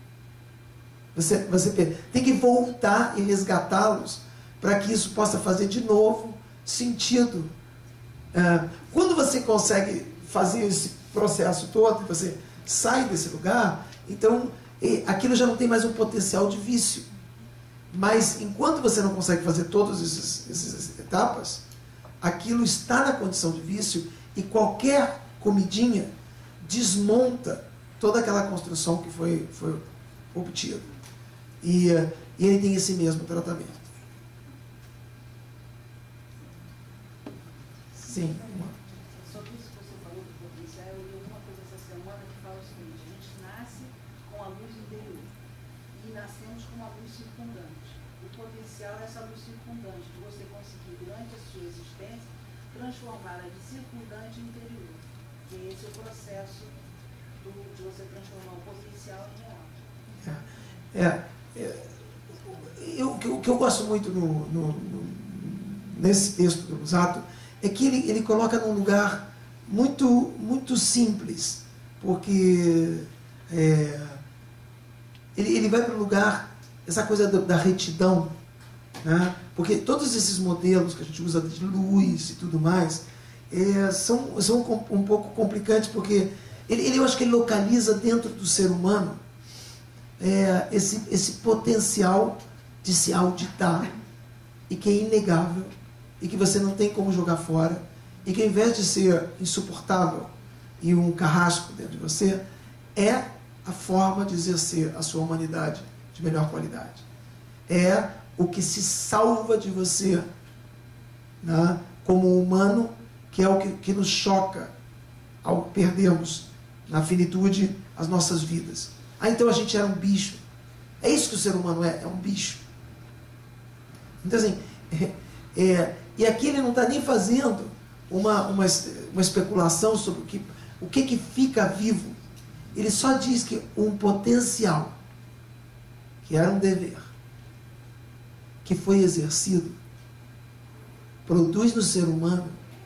Você, você tem que voltar e resgatá-los para que isso possa fazer de novo sentido. É, quando você consegue fazer esse processo todo, você sai desse lugar, então aquilo já não tem mais um potencial de vício. Mas enquanto você não consegue fazer todas essas etapas, aquilo está na condição de vício e qualquer comidinha desmonta toda aquela construção que foi, foi obtida. E, e ele tem esse mesmo tratamento. Sim. Sobre isso que você falou do potencial, eu li alguma coisa essa semana que fala o seguinte: a gente nasce com a luz interior e nascemos com a luz circundante. O potencial é essa luz circundante, de você conseguir, durante a sua existência, transformar a de circundante em interior. E esse é o processo do, de você transformar o potencial em real. É, é, é eu, o que eu gosto muito no, no, no, nesse texto do Luzzatto é que ele, ele coloca num lugar muito, muito simples, porque é, ele, ele vai para um lugar, essa coisa da, da retidão, né? Porque todos esses modelos que a gente usa de luz e tudo mais, é, são, são um pouco complicantes, porque ele, ele, eu acho que ele localiza dentro do ser humano é, esse, esse potencial de se auditar, e que é inegável, e que você não tem como jogar fora, e que ao invés de ser insuportável e um carrasco dentro de você, é a forma de exercer a sua humanidade de melhor qualidade. É o que se salva de você, né, como humano, que é o que, que nos choca ao perdermos na finitude as nossas vidas. Ah, então a gente era um bicho. É isso que o ser humano é, é um bicho. Então assim, é, é, e aqui ele não está nem fazendo uma, uma, uma especulação sobre o que, o que, que fica vivo. Ele só diz que um potencial, que era um dever, que foi exercido, produz no ser humano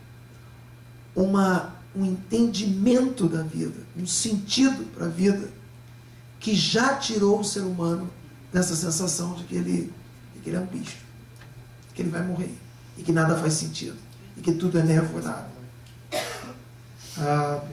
uma, um entendimento da vida, um sentido para a vida, que já tirou o ser humano dessa sensação de que ele, de que ele é um bicho, que ele vai morrer, e que nada faz sentido, e que tudo é névoa nada. Ah,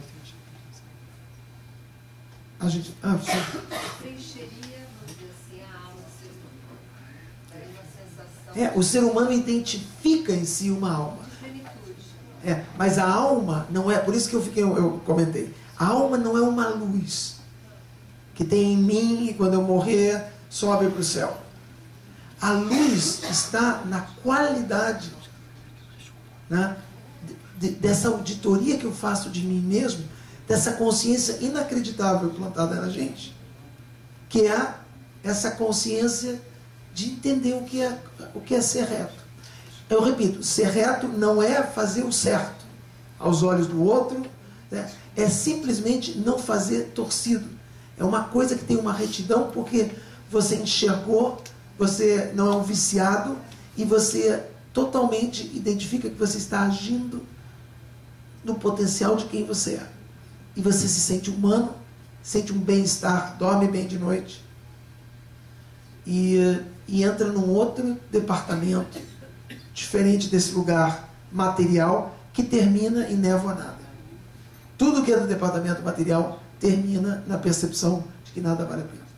a gente... Ah, Preencheria, vamos dizer assim, a alma do ser humano. Daí uma sensação é, o ser humano identifica em si uma alma. de plenitude. É, mas a alma não é... Por isso que eu, fiquei, eu comentei. A alma não é uma luz que tem em mim e quando eu morrer sobe para o céu. A luz está na qualidade, né, de, dessa auditoria que eu faço de mim mesmo, dessa consciência inacreditável plantada na gente, que é essa consciência de entender o que é, o que é ser reto. Eu repito, ser reto não é fazer o certo aos olhos do outro, né, é simplesmente não fazer torcido. É uma coisa que tem uma retidão porque você enxergou, você não é um viciado e você totalmente identifica que você está agindo no potencial de quem você é. E você se sente humano, sente um bem-estar, dorme bem de noite e, e entra num outro departamento diferente desse lugar material que termina em névoa nada. Tudo que é do departamento material termina na percepção de que nada vale a pena.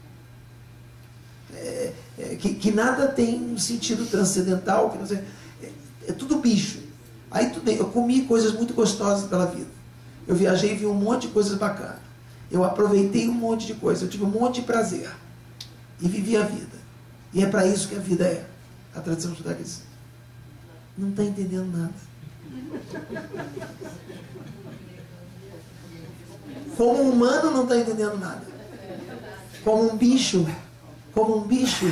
É, é, que, que nada tem um sentido transcendental, que não sei, é, é tudo bicho. Aí tudo bem, eu comi coisas muito gostosas pela vida. Eu viajei e vi um monte de coisas bacanas. Eu aproveitei um monte de coisas, eu tive um monte de prazer. E vivi a vida. E é para isso que a vida é. A tradição judaica diz: não está entendendo nada. Como um humano não está entendendo nada. Como um bicho, como um bicho.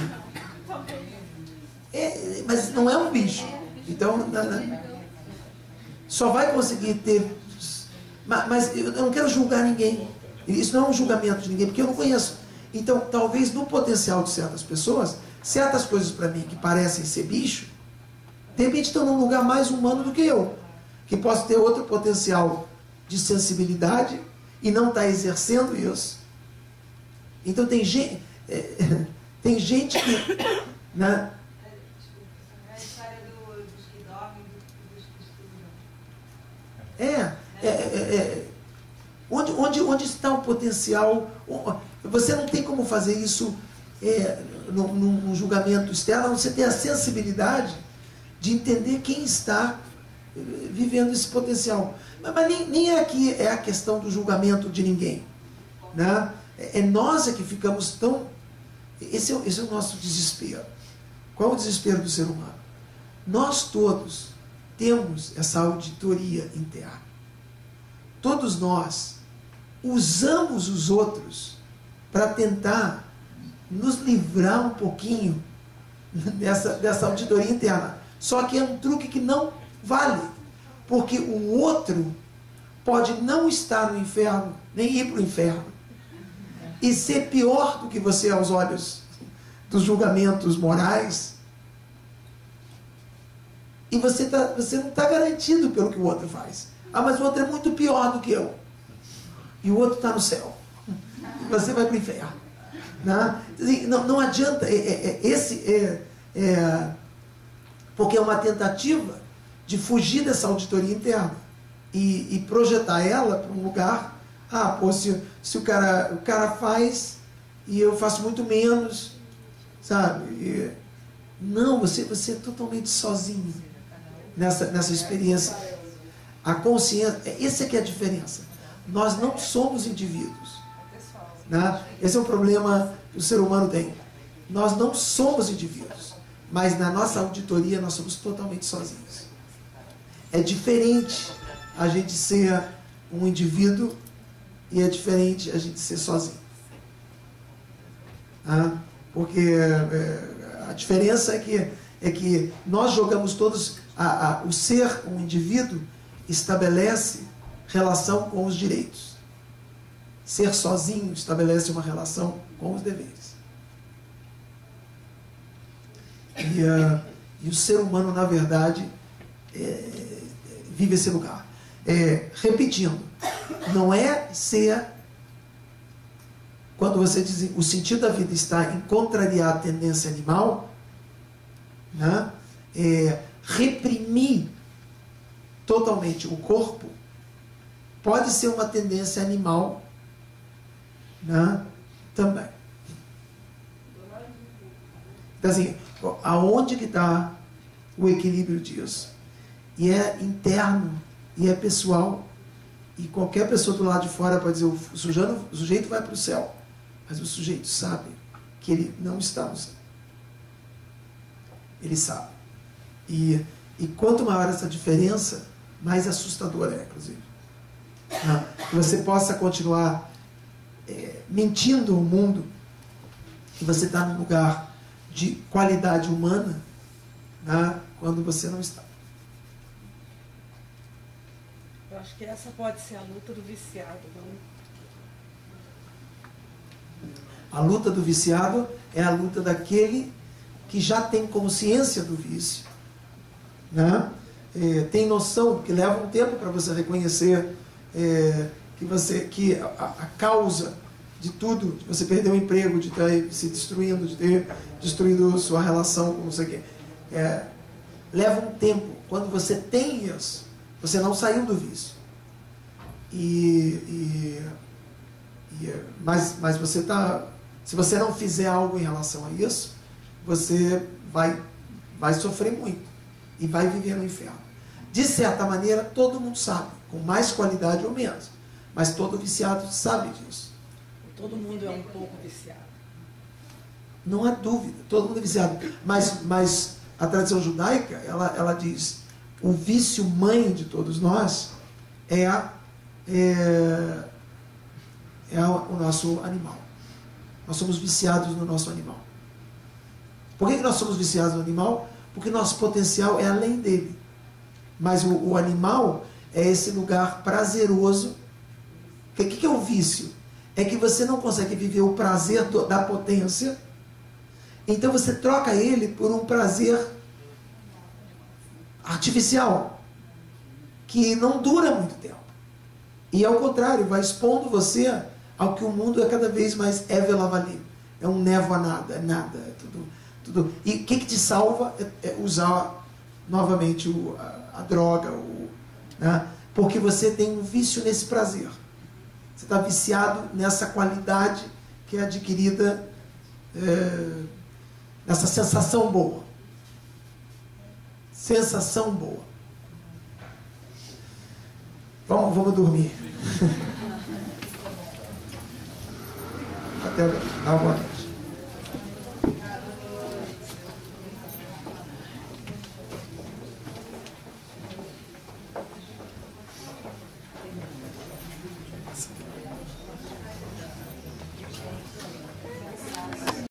É, mas não é um bicho. Então, não, não, só vai conseguir ter... Mas, mas eu não quero julgar ninguém. Isso não é um julgamento de ninguém, porque eu não conheço. Então, talvez no potencial de certas pessoas, certas coisas para mim que parecem ser bicho, de repente estão num lugar mais humano do que eu. Que posso ter outro potencial de sensibilidade e não está exercendo isso. Então tem gente, é, tem gente que, né? É a história do, dos que dormem e dos que estudam. É, é, é, é onde, onde, onde está o potencial? Você não tem como fazer isso é, num, num julgamento externo, a não ser ter a sensibilidade de entender quem está vivendo esse potencial. Mas, mas nem, nem aqui é a questão do julgamento de ninguém, né? É nós é que ficamos tão... Esse é, esse é o nosso desespero. Qual é o desespero do ser humano? Nós todos temos essa auditoria interna. Todos nós usamos os outros para tentar nos livrar um pouquinho dessa, dessa auditoria interna. Só que é um truque que não vale. Porque o outro pode não estar no inferno, nem ir para o inferno, e ser pior do que você aos olhos dos julgamentos morais. E você, tá, você não está garantido pelo que o outro faz. Ah, mas o outro é muito pior do que eu. E o outro está no céu. E você vai para o inferno. Né? Não, não adianta. É, é, é, esse é, é... Porque é uma tentativa de fugir dessa auditoria interna. e, e projetar ela para um lugar. Ah, pô, se, se o, cara, o cara faz e eu faço muito menos, sabe? E, não, você, você é totalmente sozinho nessa, nessa experiência. A consciência, essa é que é a diferença. Nós não somos indivíduos, né? Esse é um problema que o ser humano tem. Nós não somos indivíduos, mas na nossa auditoria nós somos totalmente sozinhos. É diferente a gente ser um indivíduo e é diferente a gente ser sozinho. Ah, porque é, a diferença é que, é que nós jogamos todos, a, a, o ser um indivíduo estabelece relação com os direitos. Ser sozinho estabelece uma relação com os deveres. E, uh, e o ser humano, na verdade, é, vive esse lugar. É, repetindo, não é ser, quando você diz o sentido da vida está em contrariar a tendência animal, né? É, reprimir totalmente o corpo pode ser uma tendência animal, né? Também. Então assim, aonde que está o equilíbrio disso? E é interno, e é pessoal, e qualquer pessoa do lado de fora pode dizer, o sujeito, o sujeito vai para o céu, mas o sujeito sabe que ele não está no céu. Ele sabe. E, e quanto maior essa diferença, mais assustadora é, inclusive. Ah, que você possa continuar é, mentindo ao mundo, que você está num lugar de qualidade humana, né, quando você não está. Eu acho que essa pode ser a luta do viciado, não? A luta do viciado é a luta daquele que já tem consciência do vício, né? É, tem noção, que leva um tempo para você reconhecer é, que, você, que a, a causa de tudo, de você perder o emprego, de estar se destruindo, de ter destruído sua relação com não sei o quê, é, leva um tempo. Quando você tem isso, você não saiu do vício. E, e, e, mas, mas você está... Se você não fizer algo em relação a isso, você vai, vai sofrer muito e vai viver no inferno. De certa maneira, todo mundo sabe, com mais qualidade ou menos, mas todo viciado sabe disso. Todo mundo é um pouco viciado. Não há dúvida, todo mundo é viciado. Mas, mas a tradição judaica, ela, ela diz, o vício mãe de todos nós é, a, é, é a, o nosso animal. Nós somos viciados no nosso animal. Por que nós somos viciados no animal? Porque nosso potencial é além dele. Mas o, o animal é esse lugar prazeroso. O que, que é o vício? É que você não consegue viver o prazer do, da potência. Então você troca ele por um prazer artificial, que não dura muito tempo. E ao contrário, vai expondo você ao que o mundo é cada vez mais evelavali. É um névoa nada, é nada, é tudo, tudo. E o que, que te salva é, é usar novamente o, a, a droga, o, né? Porque você tem um vício nesse prazer. Você está viciado nessa qualidade que é adquirida, é, nessa sensação boa. Sensação boa. Vamos, vamos dormir. Até uma boa noite.